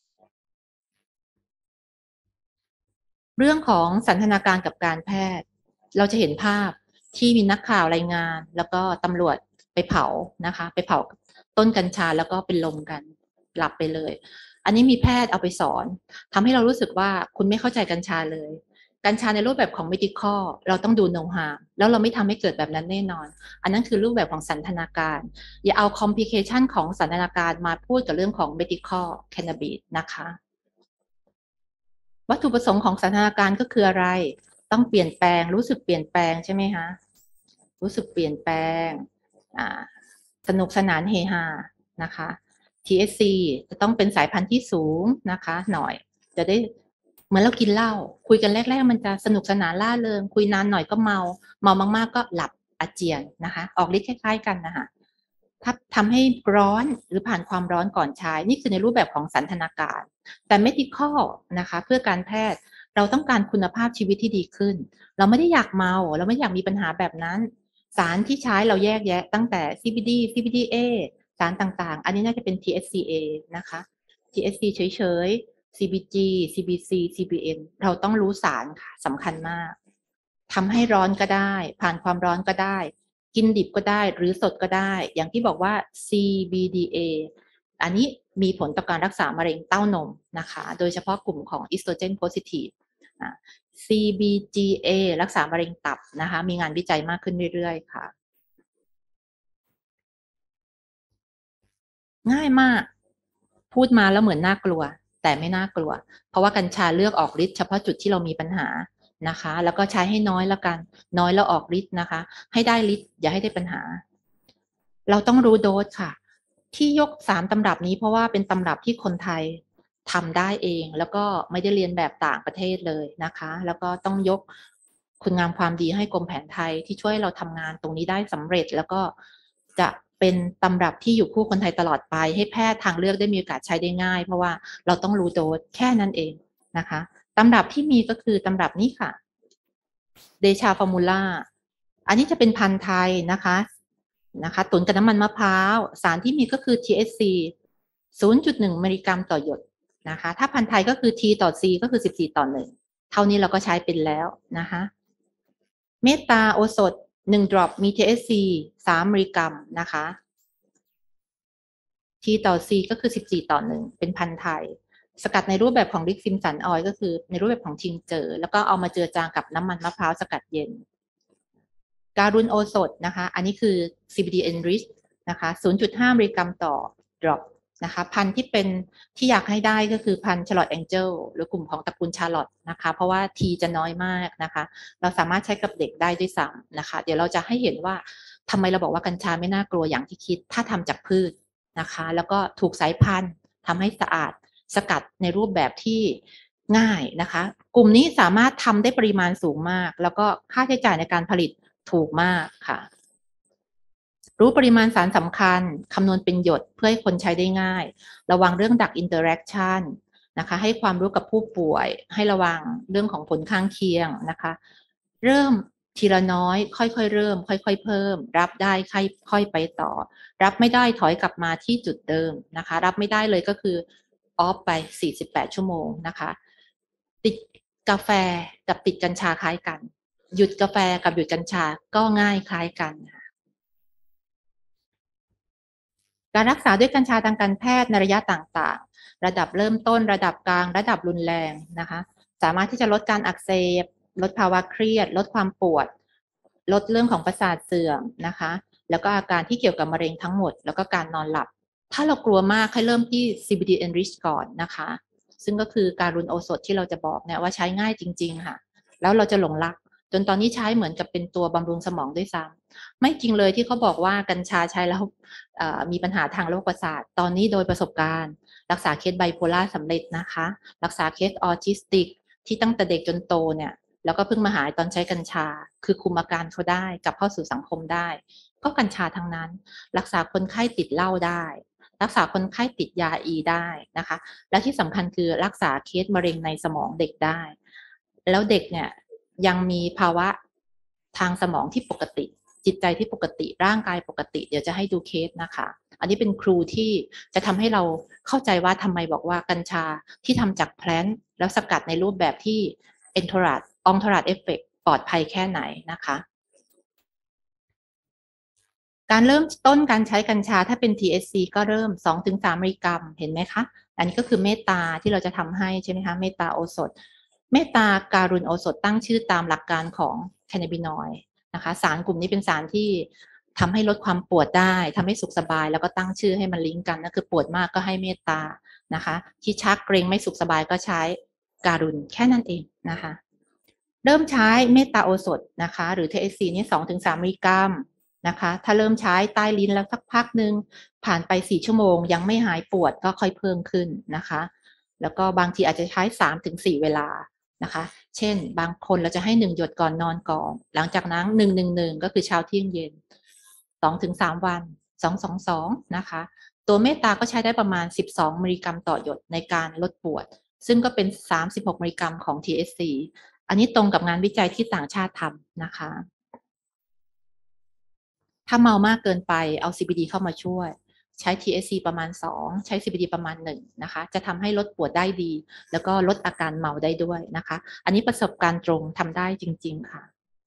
เรื่องของสันทนาการกับการแพทย์เราจะเห็นภาพที่มีนักข่าวรายงานแล้วก็ตำรวจไปเผานะคะไปเผาต้นกัญชาแล้วก็เป็นลมกันหลับไปเลยอันนี้มีแพทย์เอาไปสอนทำให้เรารู้สึกว่าคุณไม่เข้าใจกัญชาเลยกัญชาในรูปแบบของ medical เราต้องดู know how แล้วเราไม่ทำให้เกิดแบบนั้นแน่นอนอันนั้นคือรูปแบบของสันทนาการอย่าเอา complication ของสันทนาการมาพูดกับเรื่องของ medical cannabis นะคะวัตถุประสงค์ของสันทนาการก็คืออะไรต้องเปลี่ยนแปลงรู้สึกเปลี่ยนแปลงใช่ไหมคะรู้สึกเปลี่ยนแปลงอ่าสนุกสนานเฮฮานะคะ THC จะต้องเป็นสายพันธุ์ที่สูงนะคะหน่อยจะได้เหมือนเรากินเหล้าคุยกันแรกๆมันจะสนุกสนานล่าเริงคุยนานหน่อยก็เมาเมามากๆก็หลับอาเจียนนะคะออกฤทธิ์คล้ายๆกันนะคะถ้าทำให้ร้อนหรือผ่านความร้อนก่อนใช้นี่คือในรูปแบบของสันทนาการแต่ medical นะคะเพื่อการแพทย์เราต้องการคุณภาพชีวิตที่ดีขึ้นเราไม่ได้อยากเมาเราไม่อยากมีปัญหาแบบนั้นสารที่ใช้เราแยกแยะตั้งแต่ CBD CBDA สารต่างๆอันนี้น่าจะเป็น THCA นะคะ THC เฉยๆ CBG CBC CBN เราต้องรู้สารค่ะสำคัญมากทำให้ร้อนก็ได้ผ่านความร้อนก็ได้กินดิบก็ได้หรือสดก็ได้อย่างที่บอกว่า CBDA อันนี้มีผลต่อการรักษามะเร็งเต้านมนะคะโดยเฉพาะกลุ่มของ estrogen positive CBGA รักษามะเร็งตับนะคะมีงานวิจัยมากขึ้นเรื่อยๆค่ะง่ายมากพูดมาแล้วเหมือนน่ากลัวแต่ไม่น่ากลัวเพราะว่ากัญชาเลือกออกฤทธิ์เฉพาะจุดที่เรามีปัญหานะคะแล้วก็ใช้ให้น้อยแล้วกันน้อยแล้วออกฤทธิ์นะคะให้ได้ฤทธิ์อย่าให้ได้ปัญหาเราต้องรู้โดสค่ะที่ยก3 ตำรับนี้เพราะว่าเป็นตำรับที่คนไทยทำได้เองแล้วก็ไม่ได้เรียนแบบต่างประเทศเลยนะคะแล้วก็ต้องยกคุณงามความดีให้กรมแผนไทยที่ช่วยเราทำงานตรงนี้ได้สำเร็จแล้วก็จะเป็นตำรับที่อยู่คู่คนไทยตลอดไปให้แพทย์ทางเลือกได้มีโอกาสใช้ได้ง่ายเพราะว่าเราต้องรู้โดสแค่นั้นเองนะคะตำรับที่มีก็คือตำรับนี้ค่ะเดชาฟอร์มูล่าอันนี้จะเป็นพันธุ์ไทยนะคะตุ๋นกับน้ำมันมะพร้าวสารที่มีก็คือ THC 0.1 มิลลิกรัมต่อหยดนะคะถ้าพันธุ์ไทยก็คือ T ต่อ C ก็คือ14:1เท่านี้เราก็ใช้เป็นแล้วนะคะเมตตาโอสถ1 ดรอปมี THC 3 มิลลิกรัมนะคะ T ต่อ C ก็คือ14:1เป็นพันธุ์ไทยสกัดในรูปแบบของลิกซิมสันออยล์ก็คือในรูปแบบของทิงเจอแล้วก็เอามาเจือจางกับน้ำมันมะพร้าวสกัดเย็นการุณโอสถนะคะอันนี้คือ CBD enrich นะคะ 0.5 มิลลิกรัมต่อ drop นะคะพันธุ์ที่เป็นที่อยากให้ได้ก็คือพันธุ์ Charlotte Angel หรือกลุ่มของตระกูลชาร์ลอตนะคะเพราะว่า T จะน้อยมากนะคะเราสามารถใช้กับเด็กได้ด้วยซ้ำนะคะเดี๋ยวเราจะให้เห็นว่าทำไมเราบอกว่ากัญชาไม่น่ากลัวอย่างที่คิดถ้าทำจากพืชนะคะแล้วก็ถูกสายพันธุ์ทำให้สะอาดสกัดในรูปแบบที่ง่ายนะคะกลุ่มนี้สามารถทำได้ปริมาณสูงมากแล้วก็ค่าใช้จ่ายในการผลิตถูกมากค่ะรู้ปริมาณสารสำคัญคำนวณเป็นหยดเพื่อให้คนใช้ได้ง่ายระวังเรื่องดักอินเตอร์แอคชั่นนะคะให้ความรู้กับผู้ป่วยให้ระวังเรื่องของผลข้างเคียงนะคะเริ่มทีละน้อยค่อยๆเริ่มค่อยๆเพิ่มรับได้ค่อยไปต่อรับไม่ได้ถอยกลับมาที่จุดเดิมนะคะรับไม่ได้เลยก็คือออฟไป48 ชั่วโมงนะคะติดกาแฟกับติดกัญชาคล้ายกันหยุดกาแฟกับหยุดกัญชาก็ง่ายคล้ายกันค่ะ การรักษาด้วยกัญชาทางการแพทย์ในระยะต่างๆ ระดับเริ่มต้นระดับกลางระดับรุนแรงนะคะสามารถที่จะลดการอักเสบลดภาวะเครียดลดความปวดลดเรื่องของประสาทเสื่อมนะคะแล้วก็อาการที่เกี่ยวกับมะเร็งทั้งหมดแล้วก็การนอนหลับถ้าเรากลัวมากให้เริ่มที่ CBD Enrich ก่อนนะคะซึ่งก็คือการุณโอสถที่เราจะบอกเนี่ยว่าใช้ง่ายจริงๆค่ะแล้วเราจะหลงรักจนตอนนี้ใช้เหมือนกับเป็นตัวบำรุงสมองด้วยซ้ำไม่จริงเลยที่เขาบอกว่ากัญชาใช้แล้วมีปัญหาทางโรคประสาทตอนนี้โดยประสบการณ์รักษาเคสไบโพล่าสำเร็จนะคะรักษาเคสออทิสติกที่ตั้งแต่เด็กจนโตเนี่ยแล้วก็เพิ่งมาหายตอนใช้กัญชาคือคุมอาการเขาได้กลับเข้าสู่สังคมได้ก็กัญชาทั้งนั้นรักษาคนไข้ติดเหล้าได้รักษาคนไข้ติดยาอีได้นะคะและที่สำคัญคือรักษาเคสมะเร็งในสมองเด็กได้แล้วเด็กเนี่ยยังมีภาวะทางสมองที่ปกติจิตใจที่ปกติร่างกายปกติเดี๋ยวจะให้ดูเคสนะคะอันนี้เป็นครูที่จะทำให้เราเข้าใจว่าทำไมบอกว่ากัญชาที่ทำจากแพลนต์แล้วสกัดในรูปแบบที่เอนโทราดองโทราดเอฟเฟกปลอดภัยแค่ไหนนะคะการเริ่มต้นการใช้กัญชาถ้าเป็น THC ก็เริ่ม 2-3 มิลลิกรัมเห็นไหมคะอันนี้ก็คือเมตตาที่เราจะทำให้ใช่ไหมคะเมตตาโอสถเมตตาการุณโอสถตั้งชื่อตามหลักการของแคนาบินอยด์นะคะสารกลุ่มนี้เป็นสารที่ทำให้ลดความปวดได้ทำให้สุขสบายแล้วก็ตั้งชื่อให้มันลิงก์กันนั่นคือปวดมากก็ให้เมตตานะคะที่ชักเกรงไม่สุขสบายก็ใช้การุณแค่นั้นเองนะคะเริ่มใช้เมตตาโอสถนะคะหรือ THC นี่ 2-3 มิลลิกรัมนะคะถ้าเริ่มใช้ใต้ลิ้นแล้วสักพักหนึ่งผ่านไป4 ชั่วโมงยังไม่หายปวดก็ค่อยเพิ่มขึ้นนะคะแล้วก็บางทีอาจจะใช้ 3-4 เวลานะคะเช่นบางคนเราจะให้1หยดก่อนนอนก่อนหลังจากนั้น1-1-1ก็คือเช้าเที่ยงเย็น2-3 วัน2-2-2นะคะตัวเมตตาก็ใช้ได้ประมาณ12 มิลลิกรัมต่อหยดในการลดปวดซึ่งก็เป็น36 มิลลิกรัมของ THC อันนี้ตรงกับงานวิจัยที่ต่างชาติทำนะคะถ้าเมามากเกินไปเอา CBD เข้ามาช่วยใช้ THC ประมาณ2ใช้ CBD ประมาณ1นะคะจะทำให้ลดปวดได้ดีแล้วก็ลดอาการเมาได้ด้วยนะคะอันนี้ประสบการณ์ตรงทำได้จริงๆค่ะ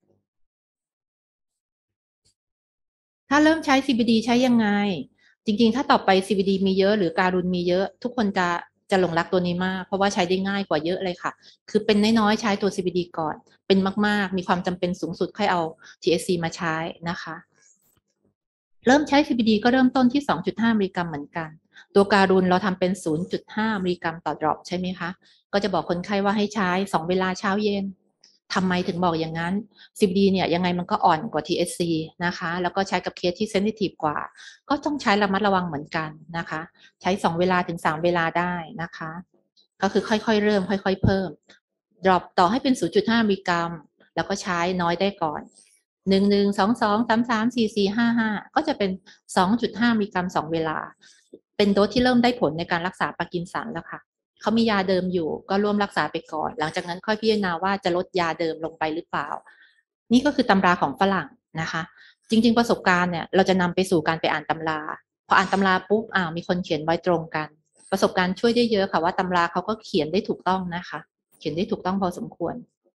ถ้าเริ่มใช้ CBD ใช้ยังไงจริงๆถ้าต่อไป CBD มีเยอะหรือการุณมีเยอะทุกคนจะหลงรักตัวนี้มากเพราะว่าใช้ได้ง่ายกว่าเยอะเลยค่ะคือเป็นน้อยๆใช้ตัว CBD ก่อนเป็นมากๆมีความจำเป็นสูงสุดค่อยเอา THC มาใช้นะคะ เริ่มใช้ CBD ก็เริ่มต้นที่ 2.5 มิลลิกรัมเหมือนกัน ตัวการุณเราทำเป็น 0.5 มิลลิกรัมต่อดรอปใช่ไหมคะ ก็จะบอกคนไข้ว่าให้ใช้2เวลาเช้าเย็น ทำไมถึงบอกอย่างนั้น CBD เนี่ยยังไงมันก็อ่อนกว่า THC นะคะ แล้วก็ใช้กับเคสที่เซนซิทีฟกว่า ก็ต้องใช้ระมัดระวังเหมือนกันนะคะ ใช้2เวลาถึง3เวลาได้นะคะ ก็คือค่อยๆเริ่มค่อยๆเพิ่มดรอปต่อให้เป็น 0.5 มิลลิกรัมแล้วก็ใช้น้อยได้ก่อน1122334455ก็จะเป็น2.5มิลลิกรัม2เวลาเป็นโดสที่เริ่มได้ผลในการรักษาปาร์กินสันแล้วค่ะเขามียาเดิมอยู่ก็ร่วมรักษาไปก่อนหลังจากนั้นค่อยพิจารณาว่าจะลดยาเดิมลงไปหรือเปล่านี่ก็คือตำราของฝรั่งนะคะจริงๆประสบการณ์เนี่ยเราจะนำไปสู่การไปอ่านตำราพออ่านตำราปุ๊บมีคนเขียนไว้ตรงกันประสบการณ์ช่วยได้เยอะค่ะว่าตำราเขาก็เขียนได้ถูกต้องนะคะเขียนได้ถูกต้องพอสมควร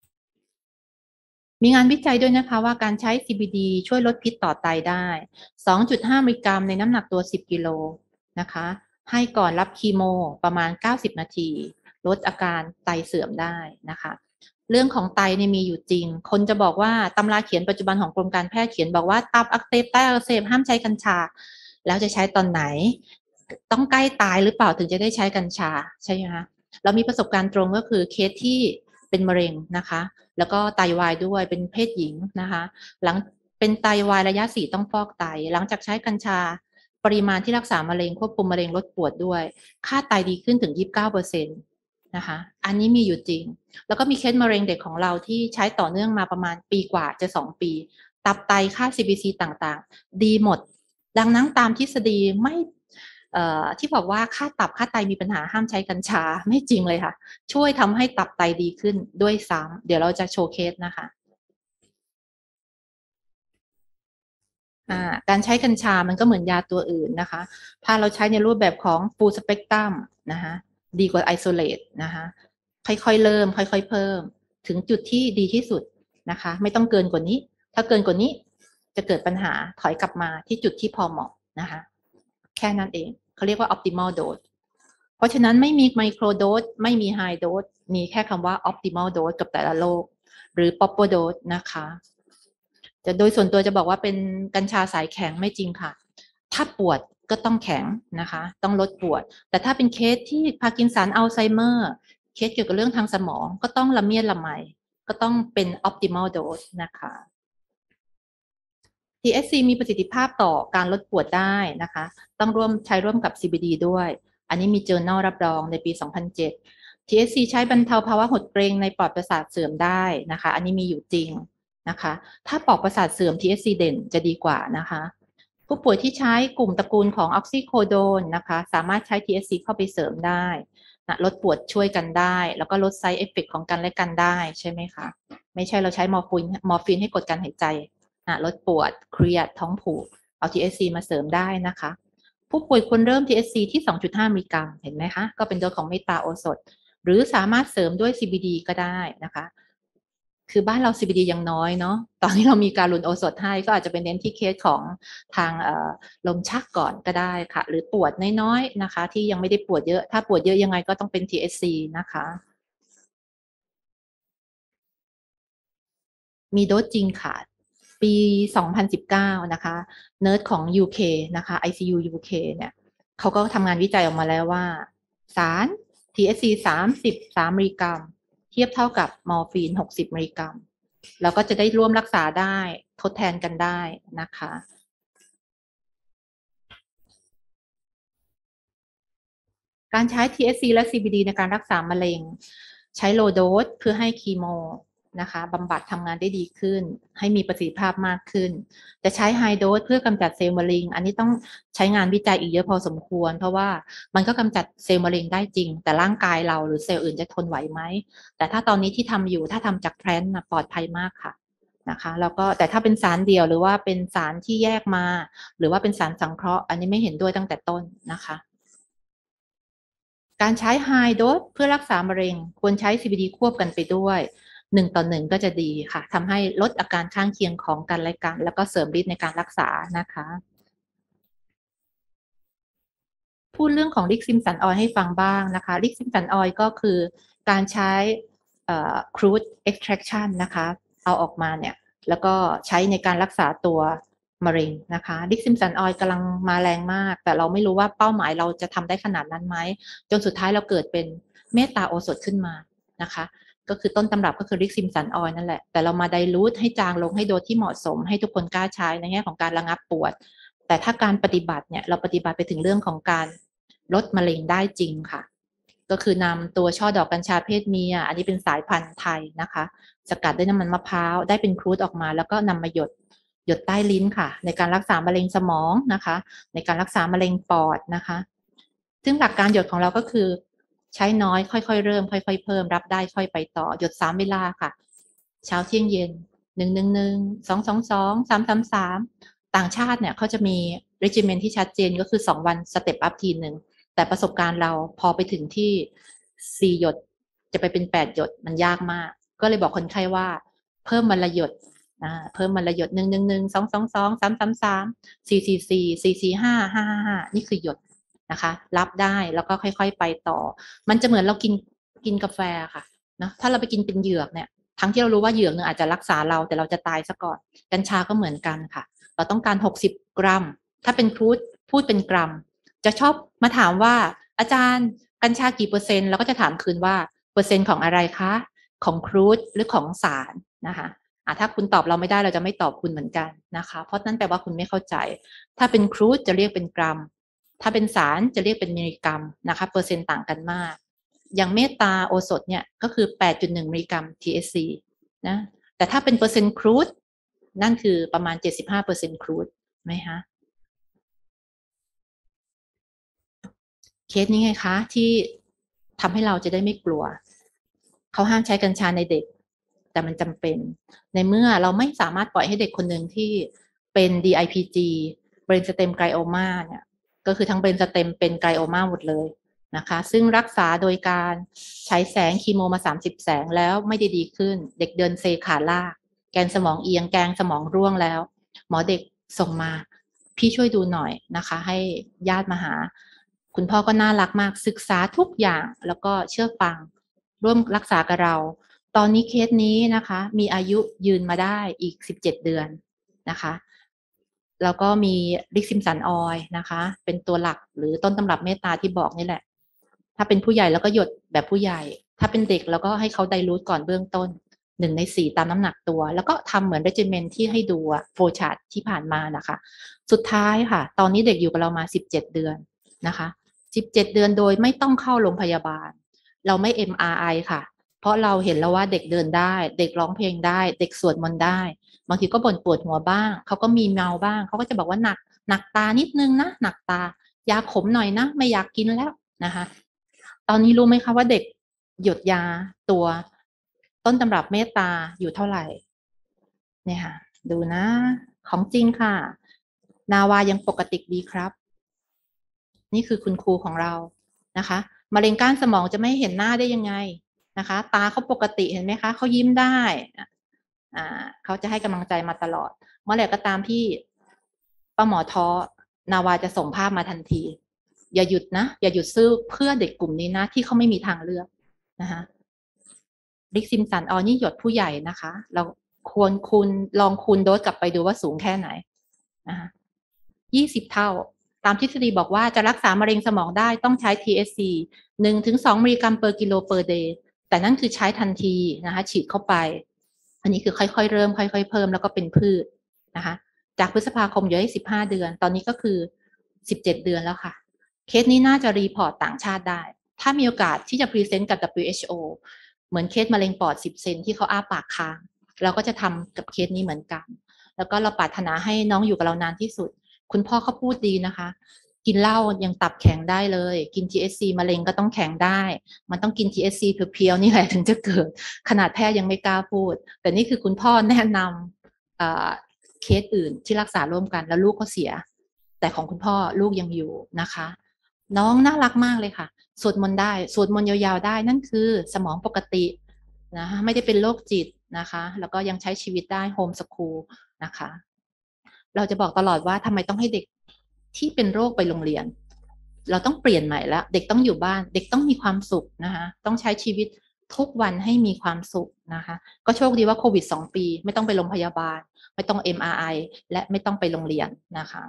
มีงานวิจัยด้วยนะคะว่าการใช้ CBD ช่วยลดพิษต่อไตได้ 2.5 มิลลิกรัมในน้ำหนักตัว 10 กิโลนะคะให้ก่อนรับคีโมประมาณ 90 นาที ลดอาการไตเสื่อมได้นะคะเรื่องของไตเนี่ยมีอยู่จริง คนจะบอกว่าตำราเขียนปัจจุบันของกรมการแพทย์เขียนบอกว่าตับอักเสบไตอักเสบห้ามใช้กัญชา แล้วจะใช้ตอนไหน ต้องใกล้ตายหรือเปล่าถึงจะได้ใช้กัญชาใช่ไหมคะเรามีประสบการณ์ตรงก็คือเคสที่เป็นมะเร็งนะคะแล้วก็ไตวายด้วยเป็นเพศหญิงนะคะหลังเป็นไตวายระยะ4ต้องฟอกไตหลังจากใช้กัญชาปริมาณที่รักษามะเร็งควบคุมมะเร็งลดปวดด้วยค่าไตดีขึ้นถึง 29%นะคะอันนี้มีอยู่จริงแล้วก็มีเคสมะเร็งเด็กของเราที่ใช้ต่อเนื่องมาประมาณปีกว่าจะ2 ปีตับไตค่า CBC ต่างๆดีหมดดังนั้นตามทฤษฎีไม่ที่บอกว่าค่าตับค่าไตมีปัญหาห้ามใช้กัญชาไม่จริงเลยค่ะช่วยทำให้ตับไตดีขึ้นด้วยซ้ำเดี๋ยวเราจะโชว์เคสนะคะการใช้กัญชามันก็เหมือนยาตัวอื่นนะคะถ้าเราใช้ในรูปแบบของ full spectrum นะคะดีกว่า isolate นะคะค่อยๆเริ่มค่อยๆเพิ่มถึงจุดที่ดีที่สุดนะคะไม่ต้องเกินกว่านี้ถ้าเกินกว่านี้จะเกิดปัญหาถอยกลับมาที่จุดที่พอเหมาะนะคะแค่นั้นเองเขาเรียกว่า optimal dose เพราะฉะนั้นไม่มีไมโครโดสไม่มีไฮโดสมีแค่คำว่า optimal dose กับแต่ละโรคหรือ proper dose นะคะจะโดยส่วนตัวจะบอกว่าเป็นกัญชาสายแข็งไม่จริงค่ะถ้าปวดก็ต้องแข็งนะคะต้องลดปวดแต่ถ้าเป็นเคสที่พาร์กินสันอัลไซเมอร์เคสเกี่ยวกับเรื่องทางสมองก็ต้องละเมียดละไมก็ต้องเป็น optimal dose นะคะ THC มีประสิทธิภาพต่อการลดปวดได้นะคะต้องใช้ร่วมกับ CBD ด้วยอันนี้มี Journal รับรองในปี 2007 THC ใช้บรรเทาภาวะหดเกร็งในปอดประสาทเสื่อมได้นะคะอันนี้มีอยู่จริงนะคะถ้าปอดประสาทเสื่อม THC เด่นจะดีกว่านะคะผู้ป่วยที่ใช้กลุ่มตระกูลของออกซิโคโดนนะคะสามารถใช้ THC เข้าไปเสริมได้นะลดปวดช่วยกันได้แล้วก็ลดไซด์เอฟเฟกของกันและกันได้ใช่ไหมคะไม่ใช่เราใช้มอร์ฟีนให้กดการหายใจ ลดปวดเครียดท้องผูกเอา THC มาเสริมได้นะคะผู้ป่วยควรเริ่ม THC ที่ 2.5 มิลลิกรัมเห็นไหมคะก็เป็นโดสของเมตาโอสถหรือสามารถเสริมด้วย CBD ก็ได้นะคะคือบ้านเรา CBD ยังน้อยเนาะตอนนี้เรามีการุณโอสถให้ก็อาจจะเป็นเน้นที่เคสของทางลมชักก่อนก็ได้ค่ะหรือปวดน้อยๆนะคะที่ยังไม่ได้ปวดเยอะถ้าปวดเยอะยังไงก็ต้องเป็น THC นะคะมีโดสจริงค่ะปี 2019 นะคะเนิร์ดของ UK นะคะ ICU UK เนี่ยเขาก็ทำงานวิจัยออกมาแล้วว่าสาร THC 33 มิลลิกรัมเทียบเท่ากับมอร์ฟีน 60 มิลลิกรัมแล้วก็จะได้ร่วมรักษาได้ทดแทนกันได้นะคะ การใช้ THC และ CBD ในการรักษามะเร็งใช้โลโดสเพื่อให้คีโมนะคะบำบัดทำงานได้ดีขึ้นให้มีประสิทธิภาพมากขึ้นจะใช้ไฮโดสเพื่อกำจัดเซลล์มะเร็งอันนี้ต้องใช้งานวิจัยอีกเยอะพอสมควรเพราะว่ามันก็กำจัดเซลล์มะเร็งได้จริงแต่ร่างกายเราหรือเซลล์อื่นจะทนไหวไหมแต่ถ้าตอนนี้ที่ทำอยู่ถ้าทำจากแพลนต์ปลอดภัยมากค่ะนะคะแล้วก็แต่ถ้าเป็นสารเดียวหรือว่าเป็นสารที่แยกมาหรือว่าเป็นสารสังเคราะห์อันนี้ไม่เห็นด้วยตั้งแต่ต้นนะคะ การใช้ High Dose เพื่อรักษามะเร็งควรใช้ CBD ควบกันไปด้วย1 ต่อ 1ก็จะดีค่ะทำให้ลดอาการข้างเคียงของกันและกันแล้วก็เสริมฤทธิ์ในการรักษานะคะพูดเรื่องของลิกซิมสันออยล์ให้ฟังบ้างนะคะลิกซิมสันออยล์ก็คือการใช้crude extraction นะคะเอาออกมาเนี่ยแล้วก็ใช้ในการรักษาตัวมะเร็งนะคะลิกซิมสันออยล์กำลังมาแรงมากแต่เราไม่รู้ว่าเป้าหมายเราจะทำได้ขนาดนั้นไหมจนสุดท้ายเราเกิดเป็นเมตตาโอสถขึ้นมานะคะก็คือต้นตำรับก็คือลิกซิมสันออยล์นั่นแหละแต่เรามาไดลูทให้จางลงให้โดสที่เหมาะสมให้ทุกคนกล้าใช้ในแง่ของการระงับปวดแต่ถ้าการปฏิบัติเนี่ยเราปฏิบัติไปถึงเรื่องของการลดมะเร็งได้จริงค่ะก็คือนำตัวช่อดอกกัญชาเพศเมียอันนี้เป็นสายพันธุ์ไทยนะคะสกัดด้วยน้ำมันมะพร้าวได้เป็นครูดออกมาแล้วก็นำมาหยดใต้ลิ้นค่ะในการรักษามะเร็งสมองนะคะในการรักษามะเร็งปอดนะคะซึ่งหลักการหยดของเราก็คือใช้น้อยค่อยๆเริ่มค่อยๆเพิ่มรับได้ค่อยไปต่อหยด3 เวลาค่ะเช้าเที่ยงเย็น1 1 1 2 2 2 3 3 3ต่างชาติเนี่ยเขาจะมี regimen ที่ชัดเจนก็คือ2 วันสเต็ปอัพทีหนึ่งแต่ประสบการณ์เราพอไปถึงที่4 หยดจะไปเป็น8 หยดมันยากมากก็เลยบอกคนไข้ว่าเพิ่มวันละหยดเพิ่มวันละหยด1 1 1 2 2 2 3 3 3 4 4 4 4 4 5 5 5 5นี่คือหยดนะคะรับได้แล้วก็ค่อยๆไปต่อมันจะเหมือนเรากินกาแฟค่ะนะถ้าเราไปกินเป็นเหยือกเนี่ยทั้งที่เรารู้ว่าเหยือกนึงอาจจะรักษาเราแต่เราจะตายซะก่อนกัญชาก็เหมือนกันค่ะเราต้องการ60 กรัมถ้าเป็นพูดเป็นกรัมจะชอบมาถามว่าอาจารย์กัญชากี่เปอร์เซ็นต์เราก็จะถามคืนว่าเปอร์เซ็นต์ของอะไรคะของครูดหรือของสารนะคะถ้าคุณตอบเราไม่ได้เราจะไม่ตอบคุณเหมือนกันนะคะเพราะนั่นแปลว่าคุณไม่เข้าใจถ้าเป็นครูดจะเรียกเป็นกรัมถ้าเป็นสารจะเรียกเป็นมิลลิกรัมนะคะเปอร์เซ็นต์ต่างกันมากอย่างเมตตาโอสถเนี่ยก็คือ 8.1 มิลลิกรัม THC นะแต่ถ้าเป็นเปอร์เซ็นต์ครูดนั่นคือประมาณ 75%ครูดไหมคะเคสนี้ไงคะที่ทำให้เราจะได้ไม่กลัวเขาห้ามใช้กัญชาในเด็กแต่มันจำเป็นในเมื่อเราไม่สามารถปล่อยให้เด็กคนหนึ่งที่เป็น DIPG Brain Stem Glioma เนี่ยก็คือทั้ง Brain Stem เป็น Glioma หมดเลยนะคะซึ่งรักษาโดยการใช้แสงคีโมมา30 แสงแล้วไม่ได้ดีขึ้นเด็กเดินเซขาลากแกนสมองเอียงแกนสมองร่วงแล้วหมอเด็กส่งมาพี่ช่วยดูหน่อยนะคะให้ญาติมาหาคุณพ่อก็น่ารักมากศึกษาทุกอย่างแล้วก็เชื่อฟังร่วมรักษากับเราตอนนี้เคสนี้นะคะมีอายุยืนมาได้อีก17 เดือนนะคะแล้วก็มีลิกซิมสันออยล์นะคะเป็นตัวหลักหรือต้นตำรับเมตตาที่บอกนี่แหละถ้าเป็นผู้ใหญ่แล้วก็หยดแบบผู้ใหญ่ถ้าเป็นเด็กแล้วก็ให้เขาไดลูทก่อนเบื้องต้น1 ใน 4ตามน้ำหนักตัวแล้วก็ทำเหมือนเรจิเมนที่ให้ดูโฟลว์ชาร์ตที่ผ่านมานะคะสุดท้ายค่ะตอนนี้เด็กอยู่กับเรามา17 เดือนนะคะ17 เดือนโดยไม่ต้องเข้าโรงพยาบาลเราไม่ MRI ค่ะเพราะเราเห็นแล้วว่าเด็กเดินได้เด็กร้องเพลงได้เด็กสวดมนต์ได้บางทีก็บ่นปวดหัวบ้างเขาก็มีเมาบ้างเขาก็จะบอกว่าหนักตานิดนึงนะหนักตายาขมหน่อยนะไม่อยากกินแล้วนะคะตอนนี้รู้ไหมคะว่าเด็กหยดยาตัวต้นตำรับเมตตาอยู่เท่าไหร่เนี่ยค่ะดูนะของจริงค่ะนาวายังปกติดีครับนี่คือคุณครูของเรานะคะมะเร็งก้านสมองจะไม่เห็นหน้าได้ยังไงนะคะตาเขาปกติเห็นไหมคะเขายิ้มได้เขาจะให้กำลังใจมาตลอดเมื่อไหร่ก็ตามที่ป้าหมอท้อนาวาจะส่งภาพมาทันทีอย่าหยุดนะอย่าหยุดซื้อเพื่อเด็กกลุ่มนี้นะที่เขาไม่มีทางเลือกนะคะริกซิมสันนี่หยดผู้ใหญ่นะคะเราควรคูณลองคูณโดสกลับไปดูว่าสูงแค่ไหนนะคะ20 เท่าตามทฤษฎีบอกว่าจะรักษามะเร็งสมองได้ต้องใช้ THC 1 ถึง 2 มิลลิกรัม per kilo per day แต่นั่นคือใช้ทันทีนะคะฉีดเข้าไปอันนี้คือค่อยๆเริ่มค่อยๆเพิ่มแล้วก็เป็นพืชนะคะจากพฤษภาคมอยู่ได้15 เดือนตอนนี้ก็คือ17 เดือนแล้วค่ะเคสนี้น่าจะรีพอร์ตต่างชาติได้ถ้ามีโอกาสที่จะพรีเซนต์กับ WHO เหมือนเคสมะเร็งปอด10 เซนที่เขาอ้าปากค้างเราก็จะทำกับเคสนี้เหมือนกันแล้วก็เราปรารถนาให้น้องอยู่กับเรานานที่สุดคุณพ่อเขาพูดดีนะคะกินเหล้ายังตับแข็งได้เลยกิน THC มะเร็งก็ต้องแข็งได้มันต้องกิน THC เพียวๆนี่แหละถึงจะเกิดขนาดแพทย์ยังไม่กล้าพูดแต่นี่คือคุณพ่อแนะนำเคสอื่นที่รักษาร่วมกันแล้วลูกก็เสียแต่ของคุณพ่อลูกยังอยู่นะคะน้องน่ารักมากเลยค่ะสวดมนต์ได้สวดมนต์ยาวๆได้นั่นคือสมองปกตินะคะไม่ได้เป็นโรคจิตนะคะแล้วก็ยังใช้ชีวิตได้โฮมสคูลนะคะเราจะบอกตลอดว่าทำไมต้องให้เด็กที่เป็นโรคไปโรงเรียนเราต้องเปลี่ยนใหม่แล้วเด็กต้องอยู่บ้านเด็กต้องมีความสุขนะคะต้องใช้ชีวิตทุกวันให้มีความสุขนะคะก็โชคดีว่าโควิด2 ปีไม่ต้องไปโรงพยาบาลไม่ต้อง MRI และไม่ต้องไปโรงเรียนนะคะ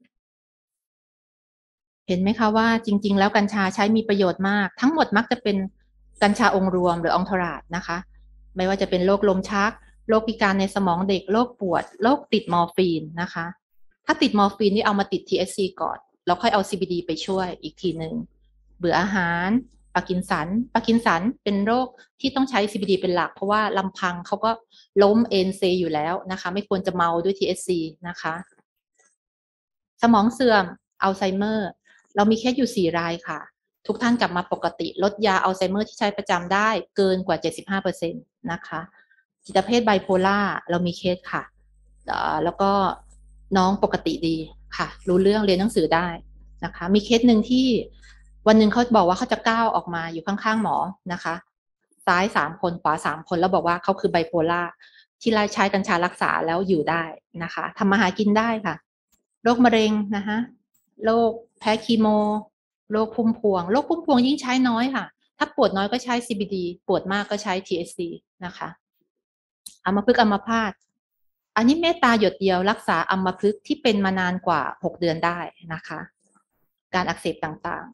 เห็นไหมคะว่าจริงๆแล้วกัญชาใช้มีประโยชน์มากทั้งหมดมักจะเป็นกัญชาองค์รวมหรือองทราดนะคะไม่ว่าจะเป็นโรคลมชักโรคพิการในสมองเด็กโรคปวดโรคติดมอร์ฟีนนะคะถ้าติดมอร์ฟีนนี่เอามาติด THC ก่อนแล้วค่อยเอา CBD ไปช่วยอีกทีหนึ่งเบื่ออาหารปาร์กินสันเป็นโรคที่ต้องใช้ CBD เป็นหลักเพราะว่าลำพังเขาก็ล้มเอนเซอยู่แล้วนะคะไม่ควรจะเมาด้วย THC นะคะสมองเสื่อมอัลไซเมอร์เรามีเคสอยู่4 รายค่ะทุกท่านกลับมาปกติลดยาอัลไซเมอร์ที่ใช้ประจำได้เกินกว่า 75% นะคะจิตเภทไบโพล่าเรามีเคสค่ะแล้วก็น้องปกติดีค่ะรู้เรื่องเรียนหนังสือได้นะคะมีเคสหนึ่งที่วันหนึ่งเขาบอกว่าเขาจะก้าวออกมาอยู่ข้างๆหมอนะคะซ้าย3 คนขวา3 คนแล้วบอกว่าเขาคือไบโพล่าที่ใช้กัญชารักษาแล้วอยู่ได้นะคะทำมาหากินได้ค่ะโรคมะเร็งนะคะโรคแพ้คีโมโรคพุ่มพวงโรคพุ่มพวงยิ่งใช้น้อยค่ะถ้าปวดน้อยก็ใช้ CBD ปวดมากก็ใช้ THC นะคะอัมพฤกษ์อัมพาตอันนี้เมตตาหยดเดียวรักษาอัมพฤกษ์ที่เป็นมานานกว่า6 เดือนได้นะคะการอักเสบต่าง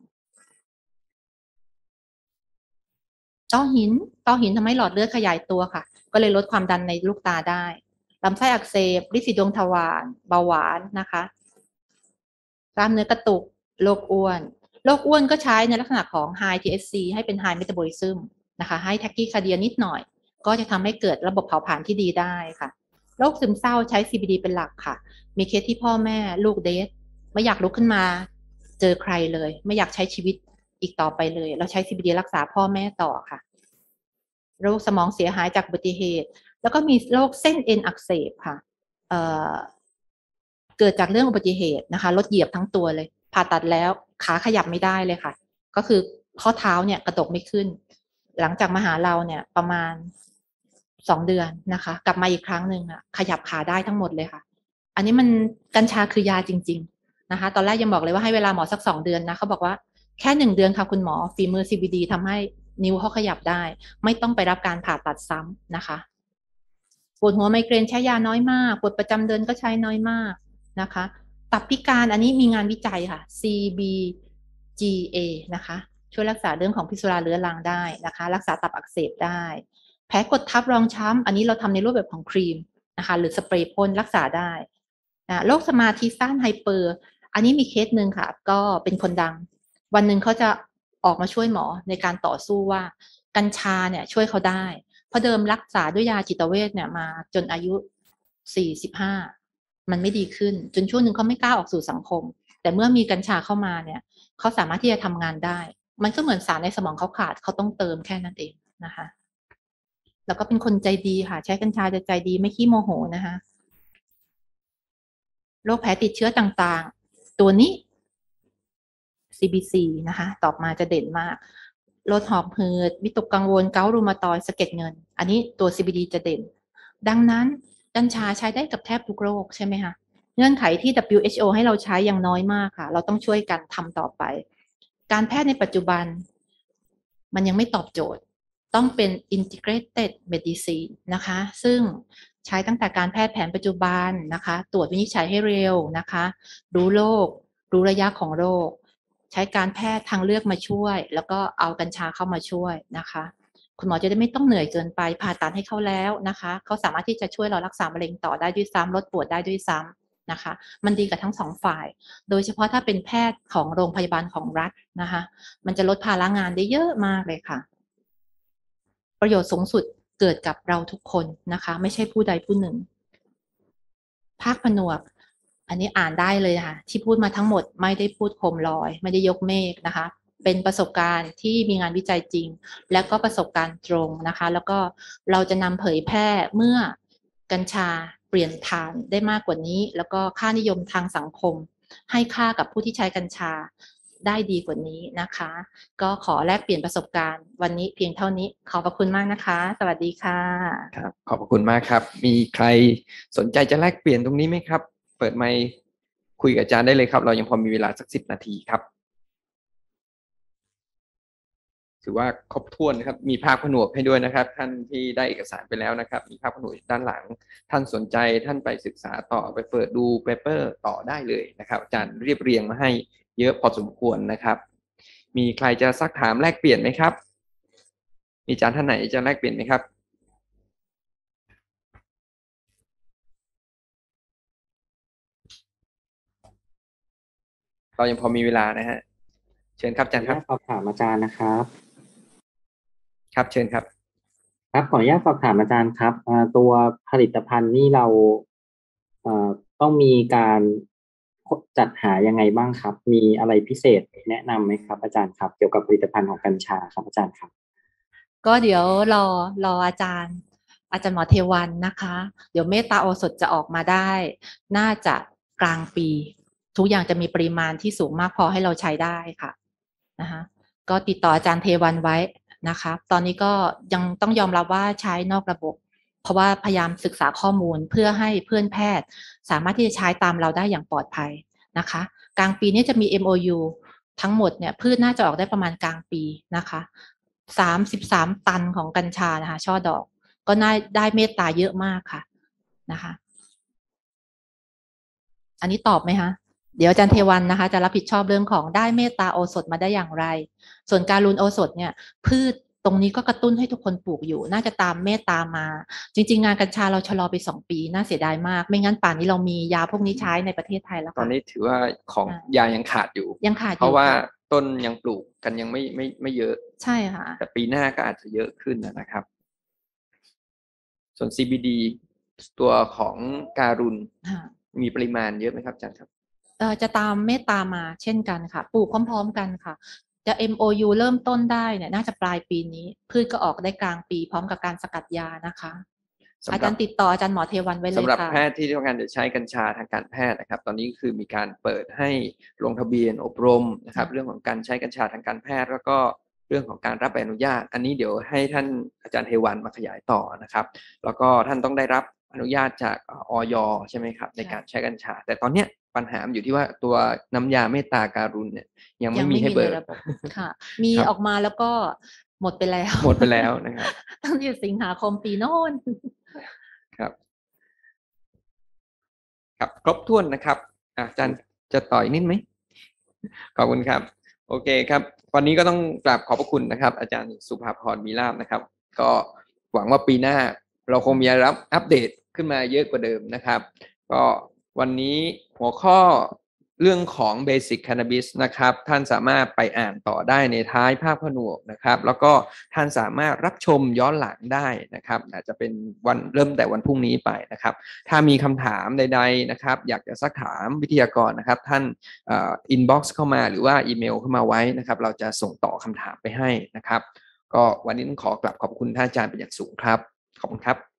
ๆต้อหินทำให้หลอดเลือดขยายตัวค่ะก็เลยลดความดันในลูกตาได้ลำไส้อักเสบฤทธิ์สีดวงทวารเบาหวานนะคะกล้ามเนื้อกระตุกโรคอ้วนก็ใช้ในลักษณะของ High THC ให้เป็น High Metabolism นะคะให้ Tachycardia นิดหน่อยก็จะทำให้เกิดระบบเผาผลาญที่ดีได้ค่ะโรคซึมเศร้าใช้ CBD เป็นหลักค่ะมีเคสที่พ่อแม่ลูกเดทไม่อยากลุกขึ้นมาเจอใครเลยไม่อยากใช้ชีวิตอีกต่อไปเลยเราใช้ CBD รักษาพ่อแม่ต่อค่ะโรคสมองเสียหายจากอุบัติเหตุแล้วก็มีโรคเส้นเอ็นอักเสบค่ะเอ่อเกิดจากเรื่องอุบัติเหตุนะคะรถเหยียบทั้งตัวเลยผ่าตัดแล้วขาขยับไม่ได้เลยค่ะก็คือข้อเท้าเนี่ยกระดกไม่ขึ้นหลังจากมาหาเราเนี่ยประมาณ2 เดือนนะคะกลับมาอีกครั้งหนึ่งอะขยับขาได้ทั้งหมดเลยค่ะอันนี้มันกัญชาคือยาจริงๆนะคะตอนแรกยังบอกเลยว่าให้เวลาหมอสัก2 เดือนนะเขาบอกว่าแค่1 เดือนค่ะคุณหมอฝีมือ CBD ทำให้นิ้วเขาขยับได้ไม่ต้องไปรับการผ่าตัดซ้ำนะคะปวดหัวไมเกรนใช้ยาน้อยมากปวดประจำเดือนก็ใช้น้อยมากนะคะตับพิการอันนี้มีงานวิจัยค่ะ CBGA นะคะช่วยรักษาเรื่องของพิษสุราเรื้อรังได้นะคะรักษาตับอักเสบได้แผลกดทับรองช้ำอันนี้เราทำในรูปแบบของครีมนะคะหรือสเปรย์พ่นรักษาได้โรคสมาธิสั้นไฮเปอร์อันนี้มีเคสหนึ่งค่ะก็เป็นคนดังวันหนึ่งเขาจะออกมาช่วยหมอในการต่อสู้ว่ากัญชาเนี่ยช่วยเขาได้เพราะเดิมรักษาด้วยยาจิตเวชเนี่ยมาจนอายุ45มันไม่ดีขึ้นจนช่วงหนึ่งเขาไม่กล้าออกสู่สังคมแต่เมื่อมีกัญชาเข้ามาเนี่ยเขาสามารถที่จะทำงานได้มันก็เหมือนสารในสมองเขาขาดเขาต้องเติมแค่นั้นเองนะคะแล้วก็เป็นคนใจดีค่ะใช้กัญชาจะใจดีไม่ขี้โมโหนะคะโรคแผลติดเชื้อต่างๆตัวนี้ CBC นะคะตอบมาจะเด่นมากลดหอบหืดวิตกกังวลเกาต์รูมาตอยด์สะเก็ดเงินอันนี้ตัว CBD จะเด่นดังนั้นกัญชาใช้ได้กับแทบทุกโรคใช่ไหมคะเงื่อนไขที่ WHO ให้เราใช้ยังน้อยมากค่ะเราต้องช่วยกันทำต่อไปการแพทย์ในปัจจุบันมันยังไม่ตอบโจทย์ต้องเป็น integrated medicine นะคะซึ่งใช้ตั้งแต่การแพทย์แผนปัจจุบันนะคะตรวจวินิจฉัยให้เร็วนะคะรู้โรครู้ระยะของโรคใช้การแพทย์ทางเลือกมาช่วยแล้วก็เอากัญชาเข้ามาช่วยนะคะคุณหมอจะได้ไม่ต้องเหนื่อยเกินไปผ่าตัดให้เขาแล้วนะคะเขาสามารถที่จะช่วยเรารักษามะเร็งต่อได้ด้วยซ้ำลดปวดได้ด้วยซ้ำนะคะมันดีกับทั้งสองฝ่ายโดยเฉพาะถ้าเป็นแพทย์ของโรงพยาบาลของรัฐนะคะมันจะลดภาระงานได้เยอะมากเลยค่ะประโยชน์สูงสุดเกิดกับเราทุกคนนะคะไม่ใช่ผู้ใดผู้หนึ่งภาคผนวกอันนี้อ่านได้เลยค่ะที่พูดมาทั้งหมดไม่ได้พูดโคมลอยไม่ได้ยกเมฆนะคะเป็นประสบการณ์ที่มีงานวิจัยจริงและก็ประสบการณ์ตรงนะคะแล้วก็เราจะนำเผยแพร่เมื่อกัญชาเปลี่ยนทางได้มากกว่านี้แล้วก็ค่านิยมทางสังคมให้ค่ากับผู้ที่ใช้กัญชาได้ดีกว่านี้นะคะก็ขอแลกเปลี่ยนประสบการณ์วันนี้เพียงเท่านี้ขอบพระคุณมากนะคะสวัสดีค่ะครับขอบคุณมากครับมีใครสนใจจะแลกเปลี่ยนตรงนี้ไหมครับเปิดไมค์คุยกับอาจารย์ได้เลยครับเรายังพอมีเวลาสัก10 นาทีครับถือว่าครบถ้วนนะครับมีภาพผนวกให้ด้วยนะครับท่านที่ได้เอกสารไปแล้วนะครับมีภาพผนวกด้านหลังท่านสนใจท่านไปศึกษาต่อไปเปิดดูเปเปอร์ต่อได้เลยนะครับอาจารย์เรียบเรียงมาให้เยอะพอสมควรนะครับมีใครจะซักถามแลกเปลี่ยนไหมครับมีอาจารย์ท่านไหนจะแลกเปลี่ยนไหมครับเรายังพอมีเวลานะฮะเชิญครับอาจารย์ครับสอบถามอาจารย์นะครับครับเชิญครับครับขออนุญาตสอบถามอาจารย์ครับตัวผลิตภัณฑ์นี่เราต้องมีการจัดหายังไงบ้างครับมีอะไรพิเศษแนะนำไหมครับอาจารย์ครับเกี่ยวกับผลิตภัณฑ์ของกัญชาครับอาจารย์ครับก็เดี๋ยวรออาจารย์หมอเทวันนะคะเดี๋ยวเมตตาโอสถจะออกมาได้น่าจะกลางปีทุกอย่างจะมีปริมาณที่สูงมากพอให้เราใช้ได้ค่ะนะคะก็ติดต่ออาจารย์เทวันไว้นะคะตอนนี้ก็ยังต้องยอมรับว่าใช้นอกระบบเพราะว่าพยายามศึกษาข้อมูลเพื่อให้เพื่อนแพทย์สามารถที่จะใช้ตามเราได้อย่างปลอดภัยนะคะกลางปีนี้จะมี MOU ทั้งหมดเนี่ยพืชน่าจะออกได้ประมาณกลางปีนะคะ33 ตันของกัญชานะคะช่อดอกก็ได้เมตตาเยอะมากค่ะนะคะอันนี้ตอบไหมคะเดี๋ยวอาจารย์เทวันนะคะจะรับผิดชอบเรื่องของได้เมตตาโอสถมาได้อย่างไรส่วนการุณโอสถเนี่ยพืชตรงนี้ก็กระตุ้นให้ทุกคนปลูกอยู่น่าจะตามเมตตามาจริงๆงานกัญชาเราชะลอไป2 ปีน่าเสียดายมากไม่งั้นป่านนี้เรามียาพวกนี้ใช้ในประเทศไทยแล้วค่ะตอนนี้ถือว่าของยายังขาดอยู่เพราะว่าต้นยังปลูกกันยังไม่เยอะใช่ค่ะแต่ปีหน้าก็อาจจะเยอะขึ้นนะครับส่วน CBD ตัวของการุณมีปริมาณเยอะไหมครับอาจารย์ครับจะตามเมตตามาเช่นกันค่ะปลูกพร้อมๆกันค่ะจะ MOU เริ่มต้นได้เนี่ยน่าจะปลายปีนี้พืชก็ออกได้กลางปีพร้อมกับการสกัดยานะคะอาจารย์ติดต่ออาจารย์หมอเทวันไว้เลยค่ะสำหรับแพทย์ที่ต้องการจะใช้กัญชาทางการแพทย์นะครับตอนนี้คือมีการเปิดให้ลงทะเบียนอบรมนะครับเรื่องของการใช้กัญชาทางการแพทย์แล้วก็เรื่องของการรับใบอนุญาตอันนี้เดี๋ยวให้ท่านอาจารย์เทวันมาขยายต่อนะครับแล้วก็ท่านต้องได้รับอนุญาตจากอย.ใช่ไหมครับในการใช้กัญชาแต่ตอนเนี้ยปัญหาอยู่ที่ว่าตัวน้ำยาเมตตาการุณเนี่ยยังไม่มีให้เบิกค่ะมีออกมาแล้วก็หมดไปแล้วนะครับตั้งแต่สิงหาคมปีโน้นครับครับครบถ้วนนะครับอาจารย์จะต่อยนิดไหมขอบคุณครับโอเคครับวันนี้ก็ต้องกราบขอบพระคุณนะครับอาจารย์สุภาพรมีลาภนะครับก็หวังว่าปีหน้าเราคงมีรับอัปเดตขึ้นมาเยอะกว่าเดิมนะครับก็วันนี้หัวข้อเรื่องของ Basic Cannabis นะครับท่านสามารถไปอ่านต่อได้ในท้ายภาพผนวกนะครับแล้วก็ท่านสามารถรับชมย้อนหลังได้นะครับอาจจะเป็นวันเริ่มแต่วันพรุ่งนี้ไปนะครับถ้ามีคำถามใดๆนะครับอยากจะซักถามวิทยากรนะครับท่านinbox เข้ามาหรือว่าอีเมลเข้ามาไว้นะครับเราจะส่งต่อคำถามไปให้นะครับก็วันนี้ต้องขอกลับขอบคุณท่านอาจารย์เป็นอย่างสูงครับขอบคุณครับ